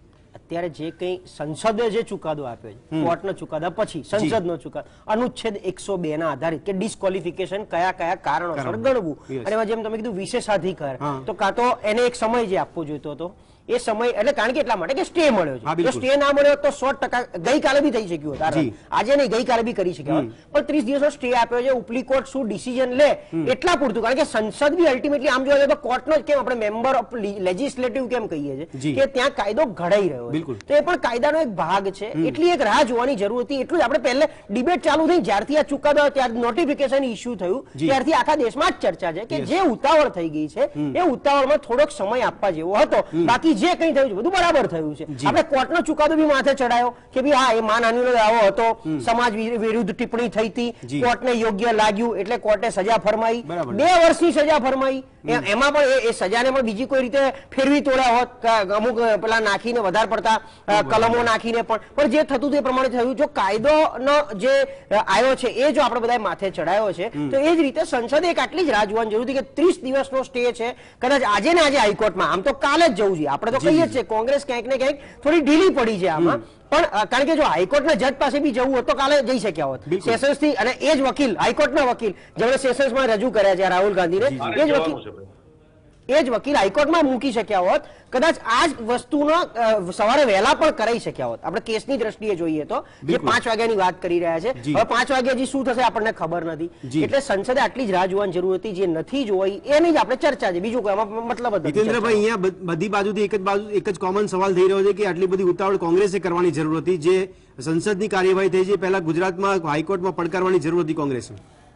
અત્યારે જે કંઈ સંસદે જે ચુકાદો આપ્યો છે, કોર્ટનો ચુકાદા પછી સંસદનો ચુકાદો, અનુચ્છેદ એકસો બે ના આધારિત કે ડિસ્કોલિફિકેશન કયા કયા કારણોસર ગણવું, અને એમાં જેમ તમે કીધું વિશેષાધિકાર, તો કાં તો એને એક સમય જે આપવો જોઈતો હતો એ સમય, એટલે કારણ કે એટલા માટે કે સ્ટે મળ્યો છે, જો સ્ટે ના મળ્યો તો સો ટકા ગઈકાલે બી થઈ શક્યું હતું, આજે નહીં ગઈકાલે બી કરી શક્યા હોત, પણ ત્રીસ દિવસનો સ્ટે આપ્યો છે. ઉપલી કોર્ટ શું ડિસિઝન લે એટલા પૂરતું, કારણ કે સંસદ બી અલ્ટિમેટલી આમ જોવા જાય તો કોર્ટનો જ, કેમ આપણે મેમ્બર ઓફ લેજિસ્લેટિવ કેમ કહીએ છીએ કે ત્યાં કાયદો ઘડાઈ રહ્યો છે, તો એ પણ કાયદાનો એક ભાગ છે. એટલી એક રાહ જોવાની જરૂર હતી. એટલું જ આપણે પહેલે ડિબેટ ચાલુ થઈ, જ્યારથી આ ચુકાદો ત્યાર નોટિફિકેશન ઇસ્યુ થયું ત્યારથી આખા દેશમાં જ ચર્ચા છે કે જે ઉતાવળ થઈ ગઈ છે એ ઉતાવળમાં થોડોક સમય આપવા જેવો હતો. બાકી જે કંઈ થયું છે બધું બરાબર થયું છે. આપણે કોર્ટનો ચુકાદો બી માથે ચડાયો કે ભાઈ હા એ માનહાનિનો દાવો હતો, સમાજ વિરુદ્ધ ટિપ્પણી થઈ હતી, કોર્ટને યોગ્ય લાગ્યું એટલે કોર્ટે સજા ફરમાઈ, બે વર્ષની સજા ફરમાઈ. એમાં પણ એ સજાને પણ બીજી કોઈ રીતે ફેરવી તોડ્યા હોત, અમુક પેલા નાખીને વધારે પડતા કલમો નાખીને પણ પણ જે થતું તે પ્રમાણે થયું. જો કાયદોનો જે આવ્યો છે એ જો આપણે બધા માથે ચડાયો છે તો એ જ રીતે સંસદે એક આટલી જ રાહ જોવાની જરૂર હતી કે ત્રીસ દિવસનો સ્ટે છે, કદાચ આજે ને આજે હાઈકોર્ટમાં, આમ તો કાલે જ જવું જોઈએ. આપણે તો કહીએ જ છે કોંગ્રેસ ક્યાંક ને ક્યાંક થોડી ઢીલી પડી છે આમાં, પણ કારણ કે જો હાઈકોર્ટના જજ પાસે બી જવું હોત તો કાલે જઈ શક્યા હોત સેશન્સ થી, અને એ જ વકીલ હાઈકોર્ટના વકીલ જેમણે સેશન્સમાં રજૂ કર્યા છે રાહુલ ગાંધીને, એ જ વકીલ એ જ વકીલ હાઈકોર્ટમાં મૂકી શક્યા હોત. કદાચ આ જ વસ્તુનો સવારે વહેલા પણ કરાઈ શક્યા હોત. આપણે કેસની દ્રષ્ટિએ જોઈએ તો જે પાંચ વાગ્યાની વાત કરી રહ્યા છે, હવે પાંચ વાગ્યા હજી શું થશે આપણને ખબર નથી, એટલે સંસદે આટલી જ રાહ જોવાની જરૂર હતી. જે નથી જોઈ એની જ આપણે ચર્ચા છે, બીજું કોઈ મતલબ જ નથી. જીતેન્દ્રભાઈ, અહીંયા બધી બાજુથી એક જ બાજુ એક જ કોમન સવાલ થઈ રહ્યો છે કે આટલી બધી ઉતાવળ કોંગ્રેસે કરવાની જરૂર હતી. જે સંસદની કાર્યવાહી થઈ છે પહેલા ગુજરાતમાં હાઈકોર્ટમાં પડકારવાની જરૂર હતી કોંગ્રેસે.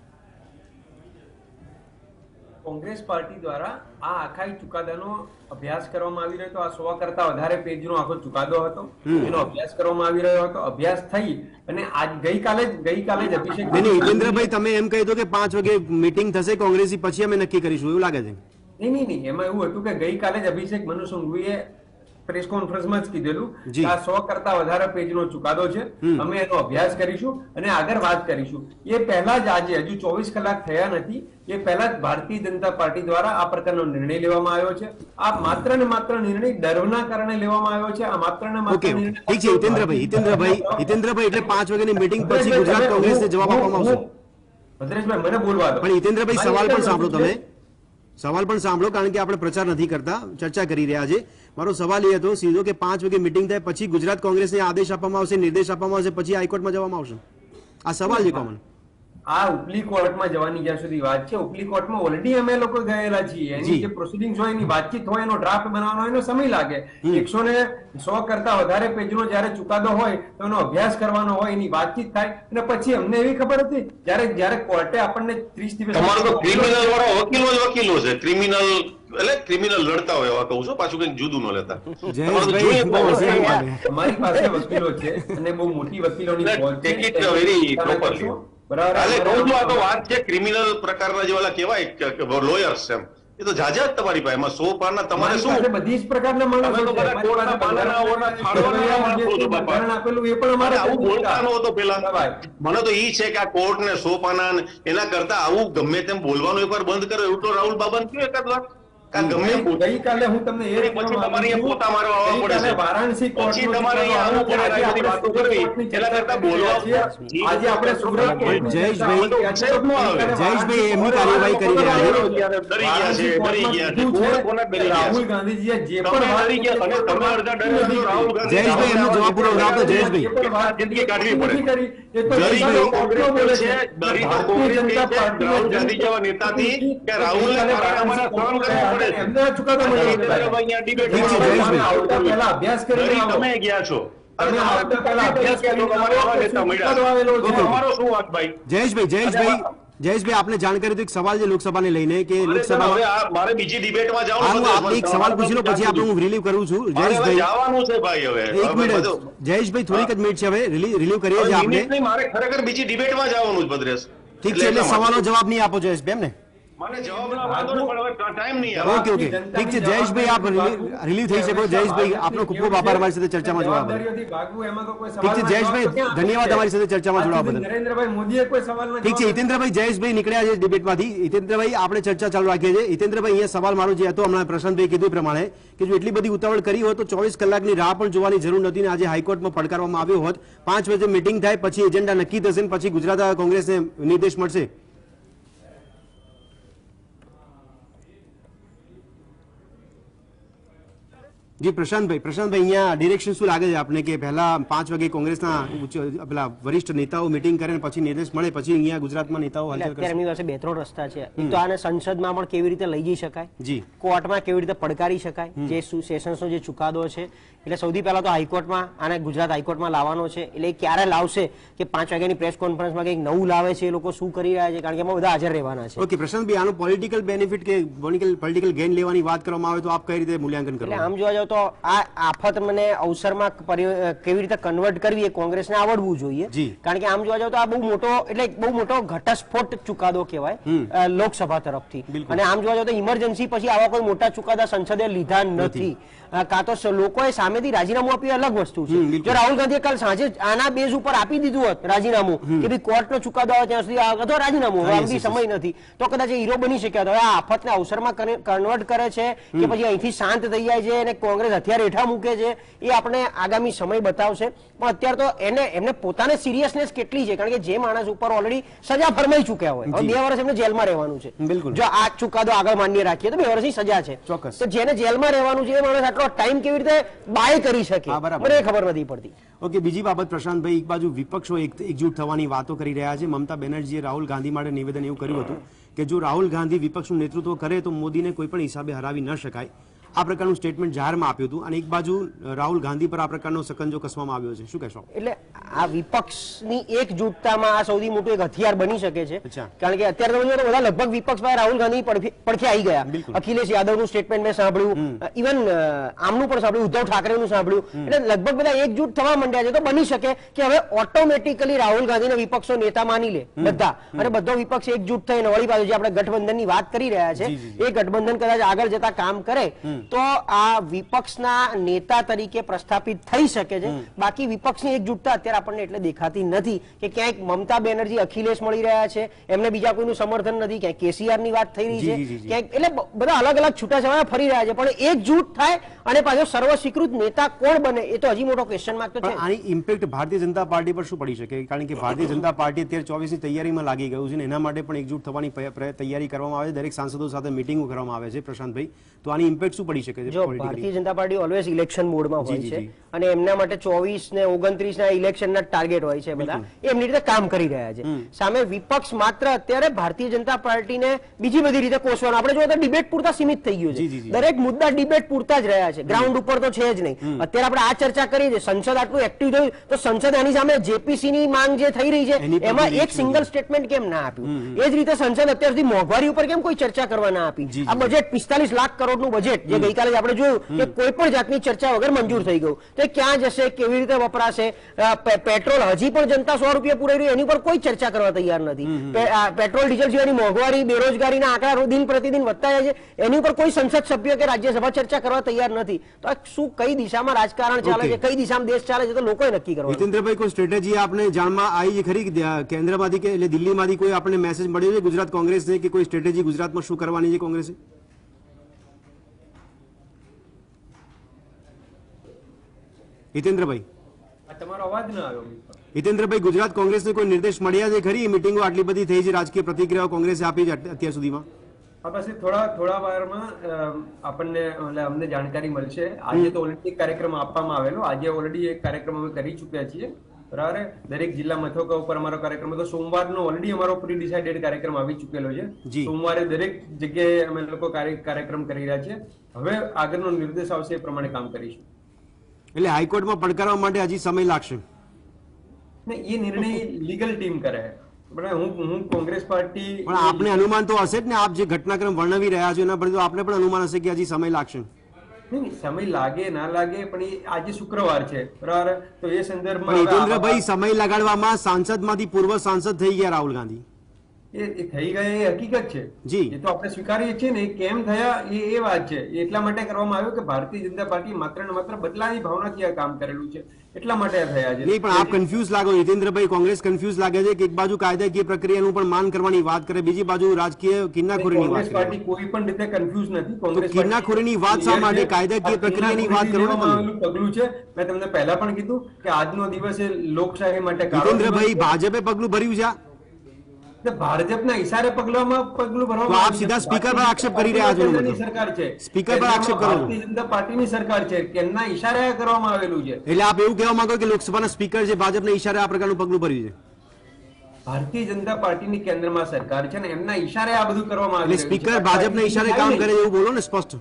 કોંગ્રેસ પાર્ટી દ્વારા આ આખા ચુકાદાનો અભ્યાસ કરવામાં આવી રહ્યો હતો. આ સો કરતા વધારે પેજનો આખો ચુકાદો હતો, એનો અભ્યાસ કરવામાં આવી રહ્યો હતો. અભ્યાસ થઈ અને આજ ગઈકાલે જ ગઈકાલે જ અભિષેક જીતેન્દ્રભાઈ, તમે એમ કહી દો કે પાંચ વાગે મીટિંગ થશે કોંગ્રેસી, પછી અમે નક્કી કરીશું, એવું લાગે છે? નહીં નહીં નહીં એમાં એવું હતું કે ગઈકાલે જ અભિષેક મનુ સિંઘવીએ પ્રેસ કોન્ફરન્સમાં જ કીધેલું કે આ સો કરતા વધારે પેજનો ચુકાદો છે, અમે એનો અભ્યાસ કરીશું અને આગળ વાત કરીશું. એ પહેલા જ આજે હજુ ચોવીસ કલાક થયા નથી, એ પહેલા જ ભારતીય જનતા પાર્ટી દ્વારા આ પ્રકારનો નિર્ણય લેવામાં આવ્યો છે. આ માત્ર ને માત્ર નિર્ણય ડરના કારણે લેવામાં આવ્યો છે. આ માત્ર ને માત્ર ઠીક છે. હિતેન્દ્રભાઈ હિતેન્દ્રભાઈ હિતેન્દ્રભાઈ એટલે પાંચ વાગ્યાની મીટિંગ પછી ગુજરાત કોંગ્રેસને જવાબ આપવામાં આવશે. ભદ્રેશભાઈ મને બોલવા દો. પણ હિતેન્દ્રભાઈ સવાલ પણ સાંભળો, તમે સવાલ પણ સાંભળો, કારણ કે આપણે પ્રચાર નથી કરતા, ચર્ચા કરી રહ્યા છે. મારો સવાલ એ હતો સીધો કે પાંચ વાગે મીટિંગ થાય પછી ગુજરાત કોંગ્રેસને આદેશ આપવામાં આવશે, નિર્દેશ આપવામાં આવશે, પછી હાઈકોર્ટમાં જવામાં આવશે. આ સવાલ છે કોમન. આ ઉપલી કોર્ટમાં જવાની જ્યાં સુધી વાત છે, ઉપલી કોર્ટમાં ઓલરેડી અમે લોકો ગયેલા છીએ. એની જે પ્રોસિડિંગ્સ હોય એની વાતચીત હોય, એનો ડ્રાફ્ટ બનાવવાનો એનો સમય લાગે. એકસો ને સો કરતા વધારે પેજનો જયારે ચુકાદો હોય તો એનો અભ્યાસ કરવાનો હોય, એની વાતચીત થાય, અને પછી અમને એવી ખબર હતી જયારે જયારે કોર્ટે આપણને ત્રીસ દિવસ તમારો તો ક્રિમિનલ વાળો વકીલો જ વકીલો છે, ક્રિમિનલ એટલે ક્રિમિનલ લડતા હોય એવા કહું છું, પાછું કઈ જુદું ન લેતા. અમારી પાસે વકીલો છે અને બહુ મોટી વકીલોની બરાબર વાત છે. ક્રિમિનલ પ્રકારના જે ઓલા કહેવાય લોયર્સ એમ, એ તો જાજા જ તમારી પાસે, એમાં સો પાના તમારે શું બધી જ પ્રકારના માણસો આપેલું એ પણ અમારે આવું બોલતા નહોતો પેલા. મને તો ઈ છે કે આ કોર્ટ ને સો પાના એના કરતા આવું ગમે તેમ બોલવાનું એકવાર બંધ કરો. એવું તો રાહુલ બાબાને કયો એકાદ વાર ગઈકાલે હું તમને એ પછી તમારી પોતા મારવા આવવા પડે છે, વારાણસી પછી તમારે આવું પડે વાતો કરવી એના કરતા બોલવા. આજે આપણે સુરત જયેશભાઈ જયેશભાઈ એમની કાર્યવાહી કરી રહ્યા છે. ડરી ગયા છે, ડરી ગયા છે. કોને ડરી ગયા? રાહુલ ગાંધીજીએ જે પણ ડરી ગયા અને તમે અડધા ડરી રાહુલ ગાંધી. જયેશભાઈ એમનો જવાબ પૂરો આપો. જયેશભાઈ જિંદગી કાઢવી પડે. ડરી તો કોંગ્રેસ છે, ડરી તો કોંગ્રેસ છે, રાહુલ ગાંધી જેવા નેતાથી કે રાહુલને કારણે અમારે સહન કરવું પડે. એમને ચુકાદો અભ્યાસ કરી તમે ગયા છો. જયેશભાઈ જયેશભાઈ જયેશભાઈ આપને જાણ કરી તો એક સવાલ છે લોકસભાને લઈને કે લોકસભામાં મારે બીજી ડિબેટમાં જવાનું છે. આપને એક સવાલ પૂછી લો પછી આપણે હું રિલીવ કરું છું. જયેશભાઈ જવાનું છે ભાઈ, હવે એક મિનિટ જયેશભાઈ, થોડીક જ મિનિટ છે, હવે રિલીવ કરીએ છીએ આપણે. મારે ખરેખર બીજી ડિબેટમાં જવાનું છે ભદ્રેશ. ઠીક છે, એટલે સવાલનો જવાબ નહીં આપો જયેશભાઈ એમ ને? મને જવાબનો વાંધો નહીં, પણ હવે ટાઈમ નહીં આવે. ઓકે ઓકે ઠીક છે જયેશભાઈ, આપ રિલીવ થઈ શકો. જયેશભાઈ આપનો ખૂબ ખૂબ આભાર અમારી સાથે ચર્ચામાં જોડાવા બદલ. ઠીક છે જયેશભાઈ, ધન્યવાદ અમારી સાથે ચર્ચામાં જોડાવા બદલ. નરેન્દ્રભાઈ મોદીએ કોઈ સવાલ ઠીક છે હિતેન્દ્રભાઈ, જયેશભાઈ નીકળ્યા છે ડિબેટમાંથી. હિતેન્દ્રભાઈ આપણે ચર્ચા ચાલુ રાખીએ છીએ. હિતેન્દ્રભાઈ અહીંયા સવાલ મારો જે હતો હમણાં પ્રશાંતભાઈ કીધું પ્રમાણે કે જો એટલી બધી ઉતાવળ કરી હોય તો ચોવીસ કલાકની રાહ પણ જોવાની જરૂર નથી ને આજે હાઈકોર્ટમાં પડકારવામાં આવ્યો હોત. પાંચ વાગે મિટિંગ થાય પછી એજન્ડા નક્કી થશે ને પછી ગુજરાત કોંગ્રેસને નિર્દેશ મળશે. જી પ્રશાંતભાઈ, પ્રશાંતભાઈ અહીંયા ડિરેક્શન શું લાગે છે આપને કે પહેલા પાંચ વાગે કોંગ્રેસના પેલા વરિષ્ઠ નેતાઓ મિટિંગ કરે પછી નિર્દેશ મળે પછી અહીંયા ગુજરાતમાં નેતાઓ હાજર કરે? એમની પાસે બે ત્રણ રસ્તા છે. એક તો આને સંસદમાં પણ કેવી રીતે લઈ જઈ શકાય, જી કોર્ટમાં કેવી રીતે પડકારી શકાય, જે સેશન્સનો જે ચુકાદો છે એટલે સૌથી પહેલા તો હાઈકોર્ટમાં આને ગુજરાત હાઈકોર્ટમાં લાવવાનો છે. એટલે એ ક્યારે લાવશે કે પાંચ વાગ્યાની પ્રેસ કોન્ફરન્સમાં કંઈક નવું લાવે છે, એ લોકો શું કરી રહ્યા છે, કારણ કે એમાં બધા હાજર રહેવાના છે. ઓકે પ્રશાંતભાઈ, આનું પોલિટિકલ બેનિફિટ કે પોલિટિકલ ગેઇન લેવાની વાત કરવામાં આવે તો આપ કઈ રીતે મૂલ્યાંકન કરો? આમ જોવા જાવ તો આ આફત મને અવસરમાં કેવી રીતે કન્વર્ટ કરવી એ કોંગ્રેસને આવડવું જોઈએ, કારણ કે આમ જોવા જાવ તો આ બહુ મોટો એટલે બહુ મોટો ઘટસ્ફોટ ચુકાદો કહેવાય લોકસભા તરફથી. અને આમ જોવા જાવ તો ઇમરજન્સી પછી આવા કોઈ મોટા ચુકાદા સંસદે લીધા નથી. કાં તો લોકોએ સામેથી રાજીનામું આપ્યું અલગ વસ્તુ છે. જો રાહુલ ગાંધીએ કાલ સાંજે આના બેઝ ઉપર આપી દીધું હોત રાજીનામું કે ભાઈ કોર્ટનો ચુકાદો આવે ત્યાં સુધી અથવા રાજીનામું આમથી સમય નથી તો કદાચ એ હીરો બની શક્યા. હવે આ આફતને અવસરમાં કન્વર્ટ કરે છે કે પછી અહીંથી શાંત થઈ જાય છે અને કોંગ્રેસ હથિયાર હેઠા મૂકે છે એ આપણે આગામી સમય બતાવશે. પણ અત્યારે તો એને એમને પોતાને સિરિયસનેસ કેટલી છે, કારણ કે જે માણસ ઉપર ઓલરેડી સજા ફરમાઈ ચૂક્યા હોય, હવે બે વર્ષ એમને જેલમાં રહેવાનું છે. જો આ ચુકાદો આગળ માન્ય રાખીએ તો બે વર્ષની સજા છે. ચોક્કસ. તો જેને જેલમાં રહેવાનું છે એ માણસ આટલો ટાઈમ કેવી રીતે બાય કરી શકે મને ખબર નથી પડતી. ઓકે, બીજી બાબત પ્રશાંતભાઈ, એક બાજુ વિપક્ષો એકજૂટ થવાની વાતો કરી રહ્યા છે. મમતા બેનર્જીએ રાહુલ ગાંધી માટે નિવેદન એવું કર્યું હતું કે જો રાહુલ ગાંધી વિપક્ષનું નેતૃત્વ કરે તો મોદીને કોઈ પણ હિસાબે હરાવી ન શકાય. આ પ્રકારનું સ્ટેટમેન્ટ જાહેરમાં આપ્યું હતું અને એક બાજુ રાહુલ ગાંધી પર આ પ્રકારનો સકંજો કસવામાં આવ્યો છે. શું કહેશો? એટલે આ વિપક્ષની એકજૂટતામાં આ સૌથી મોટું એક હથિયાર બની શકે છે, કારણ કે અત્યારે તમે બધા લગભગ વિપક્ષ પાસે રાહુલ ગાંધી પડખે આવી ગયા. અખિલેશ યાદવનું સ્ટેટમેન્ટ મેં સાંભળ્યું, ઇવન આમનું પણ સાંભળ્યું, ઉદ્ધવ ઠાકરેનું સાંભળ્યું. એટલે લગભગ બધા એકજૂટ થવા માંડ્યા છે. તો બની શકે કે હવે ઓટોમેટિકલી રાહુલ ગાંધીને વિપક્ષો નેતા માની લે બધા, અને બધો વિપક્ષ એકજૂટ થઈને વળી પાછું જે આપણે ગઠબંધનની વાત કરી રહ્યા છે એ ગઠબંધન કદાચ આગળ જતા કામ કરે તો આ વિપક્ષના નેતા તરીકે પ્રસ્થાપિત થઈ શકે છે. બાકી વિપક્ષની એકજૂટતા અત્યારે આપણને એટલે દેખાતી નથી કે ક્યાંક મમતા બેનર્જી અખિલેશ મળી રહ્યા છે, એમને બીજા કોઈનું સમર્થન નથી, ક્યાંક કેસીઆર ની વાત થઈ રહી છે, ક્યાંક એટલે બધા અલગ અલગ છૂટાછવાયા ફરી રહ્યા છે. પણ એકજૂટ થાય અને પાછો સર્વ સ્વીકૃત નેતા કોણ બને એ તો હજી મોટો ક્વેશ્ચન માર્ક તો છે. આની ઇમ્પેક્ટ ભારતીય જનતા પાર્ટી પર શું પડી શકે? કારણ કે ભારતીય જનતા પાર્ટી અત્યારે ચોવીસ ની તૈયારીમાં લાગી ગયું છે ને એના માટે પણ એકજૂટ થવાની તૈયારી કરવામાં આવે છે. દરેક સાંસદો સાથે મિટિંગો કરવામાં આવે છે. પ્રશાંતભાઈ, તો આની ઇમ્પેક્ટ શું પડી શકે? જો Bharatiya Janata party always election મોડમાં હોય છે અને એમના માટે ચોવીસ ને ઓગણત્રીસ ના ઇલેક્શનના ટાર્ગેટ હોય છે બધા, એમની રીતે કામ કરી રહ્યા છે. સામે વિપક્ષ માત્ર અત્યારે ભારતીય જનતા પાર્ટીને બીજી બધી રીતે કોસવાનું, આપણે જોઈએ તો ડિબેટ પૂરતા સીમિત થઈ ગયું છે. દરેક મુદ્દા ડિબેટ પૂરતા જ રહ્યા છે, ગ્રાઉન્ડ ઉપર તો છે જ નહીં. અત્યારે આપણે આ ચર્ચા કરી છે, સંસદ આટલું એક્ટિવ થયું તો સંસદ આની સામે જેપીસી ની માંગ જે થઈ રહી છે એમાં એક સિંગલ સ્ટેટમેન્ટ કેમ ના આપ્યું? એ જ રીતે સંસદ અત્યાર સુધી મોંઘવારી ઉપર કેમ કોઈ ચર્ચા કરવા ના આપી? આ બજેટ પિસ્તાલીસ લાખ કરોડનું બજેટ જે ગઈકાલે આપણે જોયું કે કોઈ પણ જાતની ચર્ચા વગર મંજૂર થઈ ગયું, તો ક્યાં જશે, કેવી રીતે વપરાશે? પેટ્રોલ હજી પણ જનતા સો રૂપિયા પૂરાઈ રહ્યું એની પર કોઈ ચર્ચા કરવા તૈયાર નથી. પેટ્રોલ ડીઝલ સિવાયની મોંઘવારી, બેરોજગારીના આંકડા દિન પ્રતિદિન વધતા જાય છે, એની ઉપર કોઈ સંસદ સભ્ય કે રાજ્યસભા ચર્ચા કરવા તૈયાર નથી. તો શું કઈ દિશામાં રાજકારણ ચાલે છે, કઈ દિશામાં દેશ ચાલે છે, તો લોકોએ નક્કી કરવું. જીતેન્દ્રભાઈ, કોઈ સ્ટ્રેટેજી આપને જાણમાં આવી ખરી કેન્દ્રમાંથી કે એટલે દિલ્હીમાંથી કોઈ આપણને મેસેજ મળ્યો છે ગુજરાત કોંગ્રેસને કે કોઈ સ્ટ્રેટેજી ગુજરાતમાં શું કરવાની છે કોંગ્રેસે? હિતેન્દ્રભાઈ, તમારો અવાજ ન આવ્યો. હિતેન્દ્રભાઈ, ગુજરાત કોંગ્રેસને કોઈ નિર્દેશ મળ્યા છે ખરી? મિટિંગો આટલી બધી થઈ છે, રાજકીય પ્રતિક્રિયાઓ કોંગ્રેસે આપી છે અત્યાર સુધીમાં? હા, પછી થોડા થોડા વારમાં આપણને અમને જાણકારી મળશે. આજે તો ઓલરેડી એક કાર્યક્રમ આપવામાં આવેલો, આજે ઓલરેડી એક કાર્યક્રમ અમે કરી ચુક્યા છીએ. બરાબર, દરેક જિલ્લા મથકો ઉપર અમારો કાર્યક્રમ હતો. સોમવારનો ઓલરેડી અમારો પ્રી ડિસાઇડેડ કાર્યક્રમ આવી ચુકેલો છે. સોમવારે દરેક જગ્યાએ અમે લોકો કાર્યક્રમ કરી રહ્યા છીએ. હવે આગળનો નિર્દેશ આવશે એ પ્રમાણે કામ કરીશું. એટલે હાઈકોર્ટમાં પડકારવા માટે હજી સમય લાગશે ને? એ નિર્ણય લીગલ ટીમ કરે. હું હું કોંગ્રેસ પાર્ટી પણ આપને અનુમાન તો હશે જ ને, આપ જે ઘટનાક્રમ વર્ણવી રહ્યા છો એના પરથી તો આપને પણ અનુમાન હશે કે હજી સમય લાગશે. નહીં, સમય લાગે ના લાગે, પણ એ આજે શુક્રવાર છે, બરાબર, તો એ સંદર્ભમાં હિતેન્દ્રભાઈ, સમય લગાડવામાં સાંસદમાંથી પૂર્વ સાંસદ થઈ ગયા રાહુલ ગાંધી. એ થઈ ગયા એ હકીકત છે, એ તો આપણે સ્વીકારીએ છીએ ને. એ કેમ થયા એ એ વાત છે. એટલા માટે કરવામાં આવ્યું કે ભારતીય જનતા પાર્ટી માત્ર ને માત્ર બદલાની ભાવનાથી આ કામ કરેલું છે, એટલા માટે થયા છે. નહીં, પણ આપ કન્ફ્યુઝ લાગો જીતેન્દ્રભાઈ, કોંગ્રેસ કન્ફ્યુઝ લાગે છે કે એક બાજુ કાયદાકીય પ્રક્રિયાનું પણ માન કરવાની વાત કરે, બીજી બાજુ રાજકીય કિન્નાખોરીની વાત કરે. પાર્ટી કોઈ પણ રીતે કન્ફ્યુઝ નથી. કોંગ્રેસ કિન્નાખોરીની વાત શા માટે? કાયદાકીય પ્રક્રિયાની વાત કરો ને તમે. પગલું છે, મેં તમને પહેલા પણ કીધું કે આજનો દિવસ એ લોકશાહી માટે. જીતેન્દ્રભાઈ, ભાજપે પગલું ભર્યું છે, ભાજપના ઈશારે પગલામાં પગલું ભરવામાં. આપ સીધા સ્પીકર પર આક્ષેપ કરી રહ્યા છો. સરકાર છે, સ્પીકર પર આક્ષેપ કરો. ભારતીય જનતા પાર્ટીની સરકાર છે, કેમના ઈશારે કરવામાં આવેલું છે. એટલે આપ એવું કહેવા માંગો કે લોકસભાના સ્પીકર છે, ભાજપના ઈશારે આ પ્રકારનું પગલું ભર્યું છે? ભારતીય જનતા પાર્ટીની કેન્દ્રમાં સરકાર છે ને એમના ઈશારે આ બધું કરવામાં આવ્યું છે. સ્પીકર ભાજપના ઈશારે કામ કરે એવું બોલો ને સ્પષ્ટ.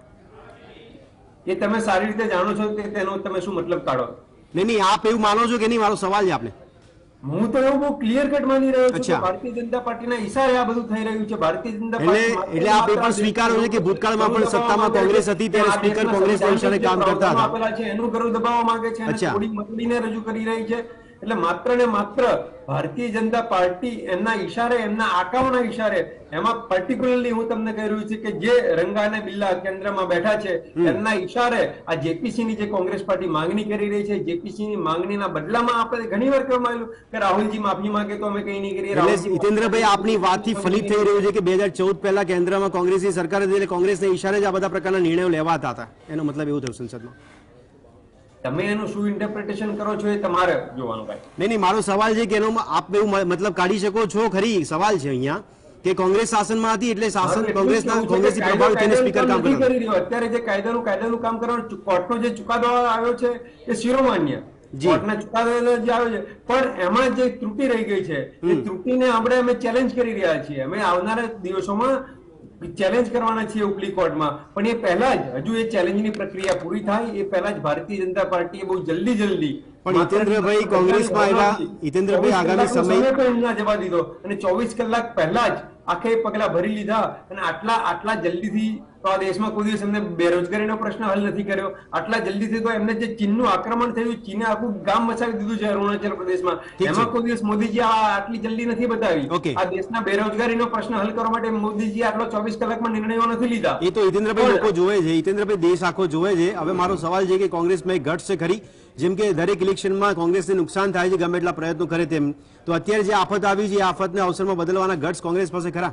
એ તમે સારી રીતે જાણો છો કે તેનો તમે શું મતલબ કાઢો? નહીં નહીં, આપ એવું માનો છો કે નહીં? મારો સવાલ છે આપને. હું તો એવું બહુ ક્લિયર કટ માની રહ્યો છું કે ભારતીય જનતા પાર્ટીના ઈશારે આ બધું થઈ રહ્યું છે. ભારતીય જનતા પાર્ટી એટલે આપ એ પણ સ્વીકારો છે કે ભૂતકાળમાં પણ સત્તામાં કોંગ્રેસ હતી ત્યારે સ્પીકર કોંગ્રેસના ઈશારે કામ કરતા હતા. આપેલા છે એનું ગરુ દબાવવા માંગે છે અને થોડી મતડીને રજૂ કરી રહી છે. એટલે માત્ર ને માત્ર ભારતીય જનતા પાર્ટી એમના ઈશારે, એમના આકાઓના ઈશારે, એમાં પર્ટિક્યુલરલી હું તમને કહી રહ્યું છું કે જે રંગા અને બિલ્લા કેન્દ્રમાં બેઠા છે એમના ઈશારે આ જેપીસી ની જે કોંગ્રેસ પાર્ટી માંગણી કરી રહી છે, જેપીસી ની માંગણીના બદલામાં આપણે ઘણી વાર કહેવામાં આવ્યું કે રાહુલજી માફી માંગે તો અમે કઈ નહીં કરીએ. જીતેન્દ્રભાઈ, આપની વાતથી ફલિત થઈ રહ્યું છે કે બે હજાર ચૌદ પહેલા કેન્દ્રમાં કોંગ્રેસની સરકાર હતી એટલે કોંગ્રેસના ઈશારે જ આ બધા પ્રકારના નિર્ણયો લેવાતા હતા. એનો મતલબ એવું થયું સંસદમાં. તમે એનું શું ઇન્ટરપ્રિટેશન કરો છો એ તમારે જોવાનું. ભાઈ નહીં નહીં, મારો સવાલ છે કે એનો આપ એવું મતલબ કાઢી શકો છો ખરી? સવાલ છે અહીંયા કે કોંગ્રેસ શાસનમાં હતી એટલે શાસન કોંગ્રેસના કોંગ્રેસથી પ્રભાવિત થઈને સ્પીકર કામ કરી રહ્યો. અત્યારે જે કાયદાનું કાયદાનું કામ કરવાનું કોર્ટનો જે ચુકાદો આવ્યો છે એ શિરોમાન્ય કોર્ટના ચુકાદો જે આવ્યો છે, પણ એમાં જે ત્રુટિ રહી ગઈ છે એ ત્રુટિને આપણે અમે ચેલેન્જ કરી રહ્યા છીએ. અમે આવનારા દિવસોમાં ચેલેન્જ કરવાના છીએ ઉપલી કોર્ટમાં. પણ એ પહેલા જ હજુ એ ચેલેન્જની પ્રક્રિયા પૂરી થાય એ પહેલા જ ભારતીય જનતા પાર્ટીએ બહુ જલ્દી જલ્દી પણ હિતેન્દ્રભાઈ કોંગ્રેસમાં આવ્યા. હિતેન્દ્રભાઈ આગામી સમય પણ ના જવા દીધો અને ચોવીસ કલાક પહેલા જ આખે પગલા ભરી લીધા અને આટલા આટલા જલ્દીથી તો આ દેશમાં કોઈ દિવસ એમને બેરોજગારીનો પ્રશ્ન હલ નથી કર્યો. આટલા જલ્દીથી તો એમને જે ચીનનું આક્રમણ થયું, ચીને આખું ગામ મચાવી દીધું છે અરુણાચલ પ્રદેશમાં, એમાં કોઈ દિવસ મોદીજી આ આટલી જલ્દી નથી બતાવી. આ દેશના બેરોજગારીનો પ્રશ્ન હલ કરવા માટે મોદીજી આટલો ચોવીસ કલાકમાં નિર્ણયો નથી લીધા. એ તો હિતેન્દ્રભાઈ લોકો જોવે છે, હિતેન્દ્રભાઈ દેશ આખો જોવે છે. હવે મારો સવાલ છે કે કોંગ્રેસમાં ઘટ છે ખરી? જેમ કે દરેક ઇલેક્શનમાં કોંગ્રેસને નુકસાન થાય છે ગમે એટલા પ્રયત્નો કરે તેમ, તો અત્યારે જે આફત આવી છે એ આફતને અવસરમાં બદલવાના ગટ્સ કોંગ્રેસ પાસે ખરા?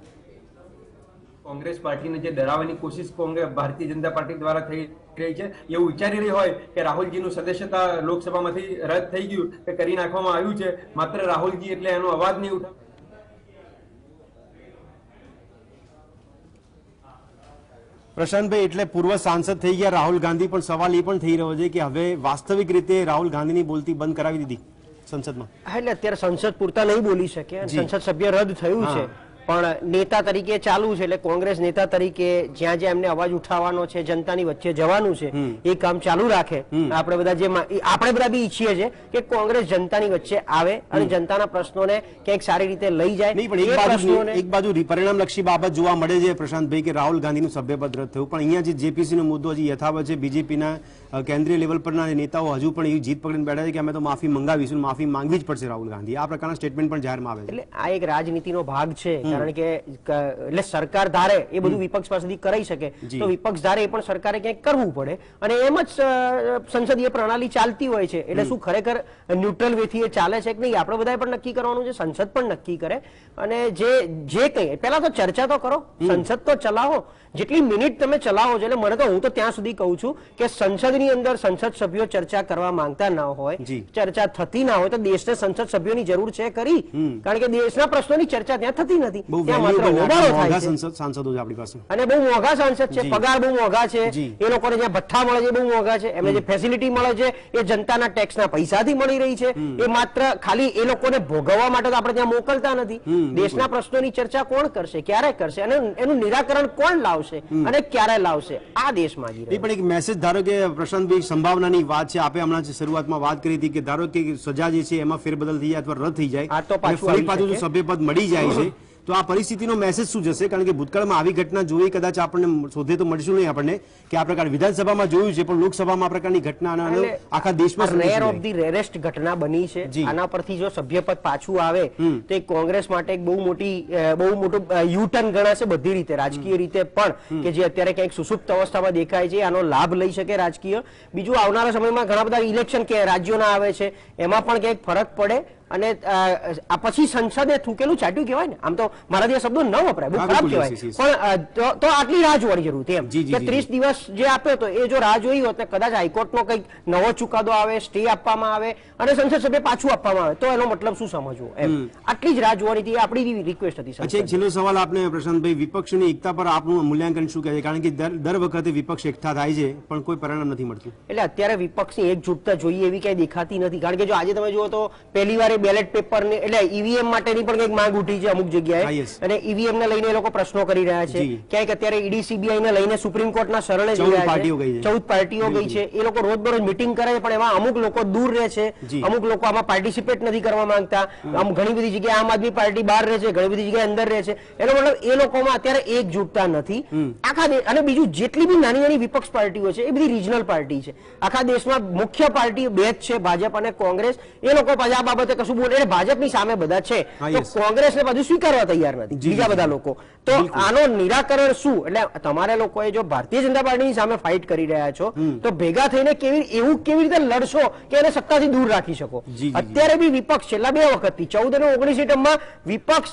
કોંગ્રેસ પાર્ટીને જે ડરાવવાની કોશિશ કોંગ્રેસ ભારતીય જનતા પાર્ટી દ્વારા થઈ રહી છે, એવું વિચારી રહી હોય કે રાહુલજીનું સદસ્યતા લોકસભામાંથી રદ થઈ ગયું કે કરી નાખવામાં આવ્યું છે, માત્ર રાહુલજી એટલે એનો અવાજ નહીં ઉઠા. પ્રશાંતભાઈ, એટલે પૂર્વ સાંસદ થઈ ગયા રાહુલ ગાંધી, પણ સવાલ એ પણ થઈ રહ્યો છે કે હવે વાસ્તવિક રીતે રાહુલ ગાંધીની બોલતી બંધ કરાવી દીધી સંસદમાં. હા, એટલે અત્યારે સંસદ પૂરતા નહીં બોલી શકે, સંસદ સભ્ય રદ થયું છે પણ નેતા તરીકે ચાલુ છે. એટલે કોંગ્રેસ નેતા તરીકે જ્યાં જ્યાં એમને અવાજ ઉઠાવવાનો છે, જનતાની વચ્ચે જવાનું છે, એ કામ ચાલુ રાખે. આપણે બધા જે આપણે બધા બી ઈચ્છીએ છીએ કે કોંગ્રેસ જનતાની વચ્ચે આવે અને જનતાના પ્રશ્નોને ક્યાંક સારી રીતે લઈ જાય. નહીં, પણ એક બાજુ એક બાજુ પરિણામલક્ષી બાબત જોવા મળે છે પ્રશાંતભાઈ કે રાહુલ ગાંધીનું સભ્યપદ રદ થયું, પણ અહીંયા જે જેપીસીનો મુદ્દો હજી યથાવત છે. બીજેપીના કેન્દ્રીય લેવલ પરના નેતાઓ હજુ પણ એવી જીત પકડીને બેઠા છે કે અમે તો માફી મંગાવીશું, માફી માંગવી જ પડશે રાહુલ ગાંધી. આ પ્રકારના સ્ટેટમેન્ટ પણ જાહેરમાં આવે છે. એટલે આ એક રાજનીતિનો ભાગ છે, કારણ કે એટલે સરકાર ધારે એ બધું વિપક્ષ પાસેથી કરાઈ શકે તો વિપક્ષ ધારે એ પણ સરકારે ક્યાંક કરવું પડે અને એમ જ સંસદીય પ્રણાલી ચાલતી હોય છે. એટલે શું ખરેખર ન્યુટ્રલ વેથી એ ચાલે છે કે નહીં આપણે બધાએ પણ નક્કી કરવાનું છે, સંસદ પણ નક્કી કરે. અને જે જે કંઈ પહેલા તો ચર્ચા તો કરો, સંસદ તો ચલાવો. જેટલી મિનિટ તમે ચલાવો છો, એટલે મને તો હું તો ત્યાં સુધી કહું છું કે સંસદની અંદર સંસદ સભ્યો ચર્ચા કરવા માંગતા ના હોય, ચર્ચા થતી ના હોય તો દેશને સંસદ સભ્યોની જરૂર છે કરી, કારણ કે દેશના પ્રશ્નોની ચર્ચા ત્યાં થતી નથી. ત્યાં માત્ર હોબાળો થાય છે અને બહુ મોંઘા સાંસદ છે, પગાર બહુ મોંઘા છે, એ લોકોને જે ભથ્થા મળે છે બહુ મોંઘા છે, એમને જે ફેસિલિટી મળે છે એ જનતાના ટેક્સના પૈસાથી મળી રહી છે. એ માત્ર ખાલી એ લોકોને ભોગવવા માટે તો આપણે ત્યાં મોકલતા નથી. દેશના પ્રશ્નોની ચર્ચા કોણ કરશે, ક્યારે કરશે અને એનું નિરાકરણ કોણ લાવશે અને ક્યારે લાવશે? આ દેશમાં જ પણ એક મેસેજ ધારો કે પ્રશાંતભાઈ સંભાવનાની વાત છે, આપે હમણાં શરૂઆતમાં વાત કરી હતી કે ધારો કે સજા જે છે એમાં ફેરબદલ થઈ જાય અથવા રદ થઈ જાય, ફરી પાછું જો સભ્યપદ મળી જાય છે તો આ પરિસ્થિતિનો મેસેજ શું જશે? કારણ કે ભૂતકાળમાં આવી ઘટના જોઈ કદાચ આપણને શોધે તો મળશું નહીં આપણને કે આ પ્રકાર વિધાનસભામાં જોયું છે, પણ લોકસભામાં આ પ્રકારની ઘટના આખા દેશમાં રેર ઓફ ધી રેરેસ્ટ ઘટના બની છે. આના પરથી જો સભ્યપદ પાછું આવે તો એ કોંગ્રેસ માટે એક બહુ મોટી બહુ મોટું યુટર્ન ગણાશે બધી રીતે, રાજકીય રીતે પણ, કે જે અત્યારે ક્યાંક સુસુપ્ત અવસ્થામાં દેખાય છે, આનો લાભ લઈ શકે રાજકીય. બીજું આવનારા સમયમાં ઘણા બધા ઇલેક્શન કે રાજ્યોના આવે છે, એમાં પણ ક્યાંક ફરક પડે અને આ પછી સંસદે થૂકેલું ચાટ્યું કહેવાય ને, આમ તો મારાથી આ શબ્દો ન વપરાય, બહુ ખરાબ કહેવાય, પણ તો આટલી રાહ જોવાની જરૂર હતી એમ કે ત્રીસ દિવસ જે આપ્યો હતો એ જો રાહ જોઈ હોત ને કદાચ હાઈકોર્ટનો કંઈક નવો ચુકાદો આવે, સ્ટે આપવામાં આવે અને સંસદ સભ્ય પાછું આપવામાં આવે તો એનો મતલબ શું સમજવો એમ, આટલી જ રાહ જોવાની હતી. આપણી રિક્વેસ્ટ હતી. અચ્છા, એક છેલ્લો સવાલ આપને પ્રશાંતભાઈ, વિપક્ષની એકતા પર આપનું મૂલ્યાંકન શું કહે છે? કારણ કે દર વખતે વિપક્ષ એકઠા થાય છે પણ કોઈ પરિણામ નથી મળતું. એટલે અત્યારે વિપક્ષની એકજૂથતા જોઈએ એવી કઈ દેખાતી નથી. કારણ કે જો આજે તમે જુઓ તો પહેલી વાર બેલેટ પેપર ને એટલે ઈવીએમ માટેની પણ કંઈક માંગ ઉઠી છે અમુક જગ્યાએ, અને ઈવીએમ ને લઈને એ લોકો પ્રશ્નો કરી રહ્યા છે. ક્યાંક અત્યારે ઈડી સીબીઆઈ ને લઈને સુપ્રીમ કોર્ટના શરણે જઈ રહ્યા છે. ચૌદ પાર્ટીઓ ગઈ છે. એ લોકો રોજબરોજ મિટિંગ કરે છે પણ એમાં અમુક લોકો દૂર રહે છે, અમુક લોકો આમાં પાર્ટિસિપેટ નથી કરવા માંગતા. આમ ઘણી બધી જગ્યાએ આમ આદમી પાર્ટી બહાર રહે છે, ઘણી બધી જગ્યાએ અંદર રહે છે. એનો મતલબ એ લોકોમાં અત્યારે એકજૂથતા નથી આખા દેશ. અને બીજું જેટલી બી નાની નાની વિપક્ષ પાર્ટીઓ છે એ બધી રિજનલ પાર્ટી છે. આખા દેશમાં મુખ્ય પાર્ટી બે જ છે, ભાજપ અને કોંગ્રેસ. એ લોકો પાછા આ બાબતે કશું બોલે, ભાજપની સામે બધા છે તો કોંગ્રેસને બધું સ્વીકારવા તૈયાર નથી બીજા બધા લોકો. તો આનો નિરાકરણ શું? એટલે તમારે લોકોએ જો ભારતીય જનતા પાર્ટીની સામે ફાઇટ કરી રહ્યા છો તો ભેગા થઈને કેવી એવું કેવી રીતે લડશો કે એને સત્તાથી દૂર રાખી શકો? અત્યારે બી વિપક્ષ છેલ્લા બે વખતથી ચૌદ અને ઓગણીસ સીટમાં વિપક્ષ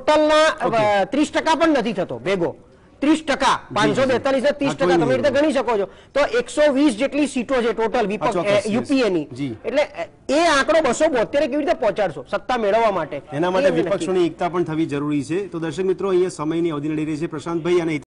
ટોટલના ત્રીસ ટકા પણ નથી થતો ભેગો. ત્રીસ ટકા પાંચસો બેતાલીસ ને ત્રીસ ટકા તમે રીતે ગણી શકો છો તો એકસો વીસ જેટલી સીટો છે ટોટલ વિપક્ષ યુપીએની. એટલે એ આંકડો બસો બોતેર કેવી રીતે પહોંચાડશો સત્તા મેળવવા માટે? એના માટે વિપક્ષોની એકતા પણ થવી જરૂરી છે. તો દર્શક મિત્રો, અહીંયા સમયની અવધિ નડી રહી છે. પ્રશાંતભાઈ અને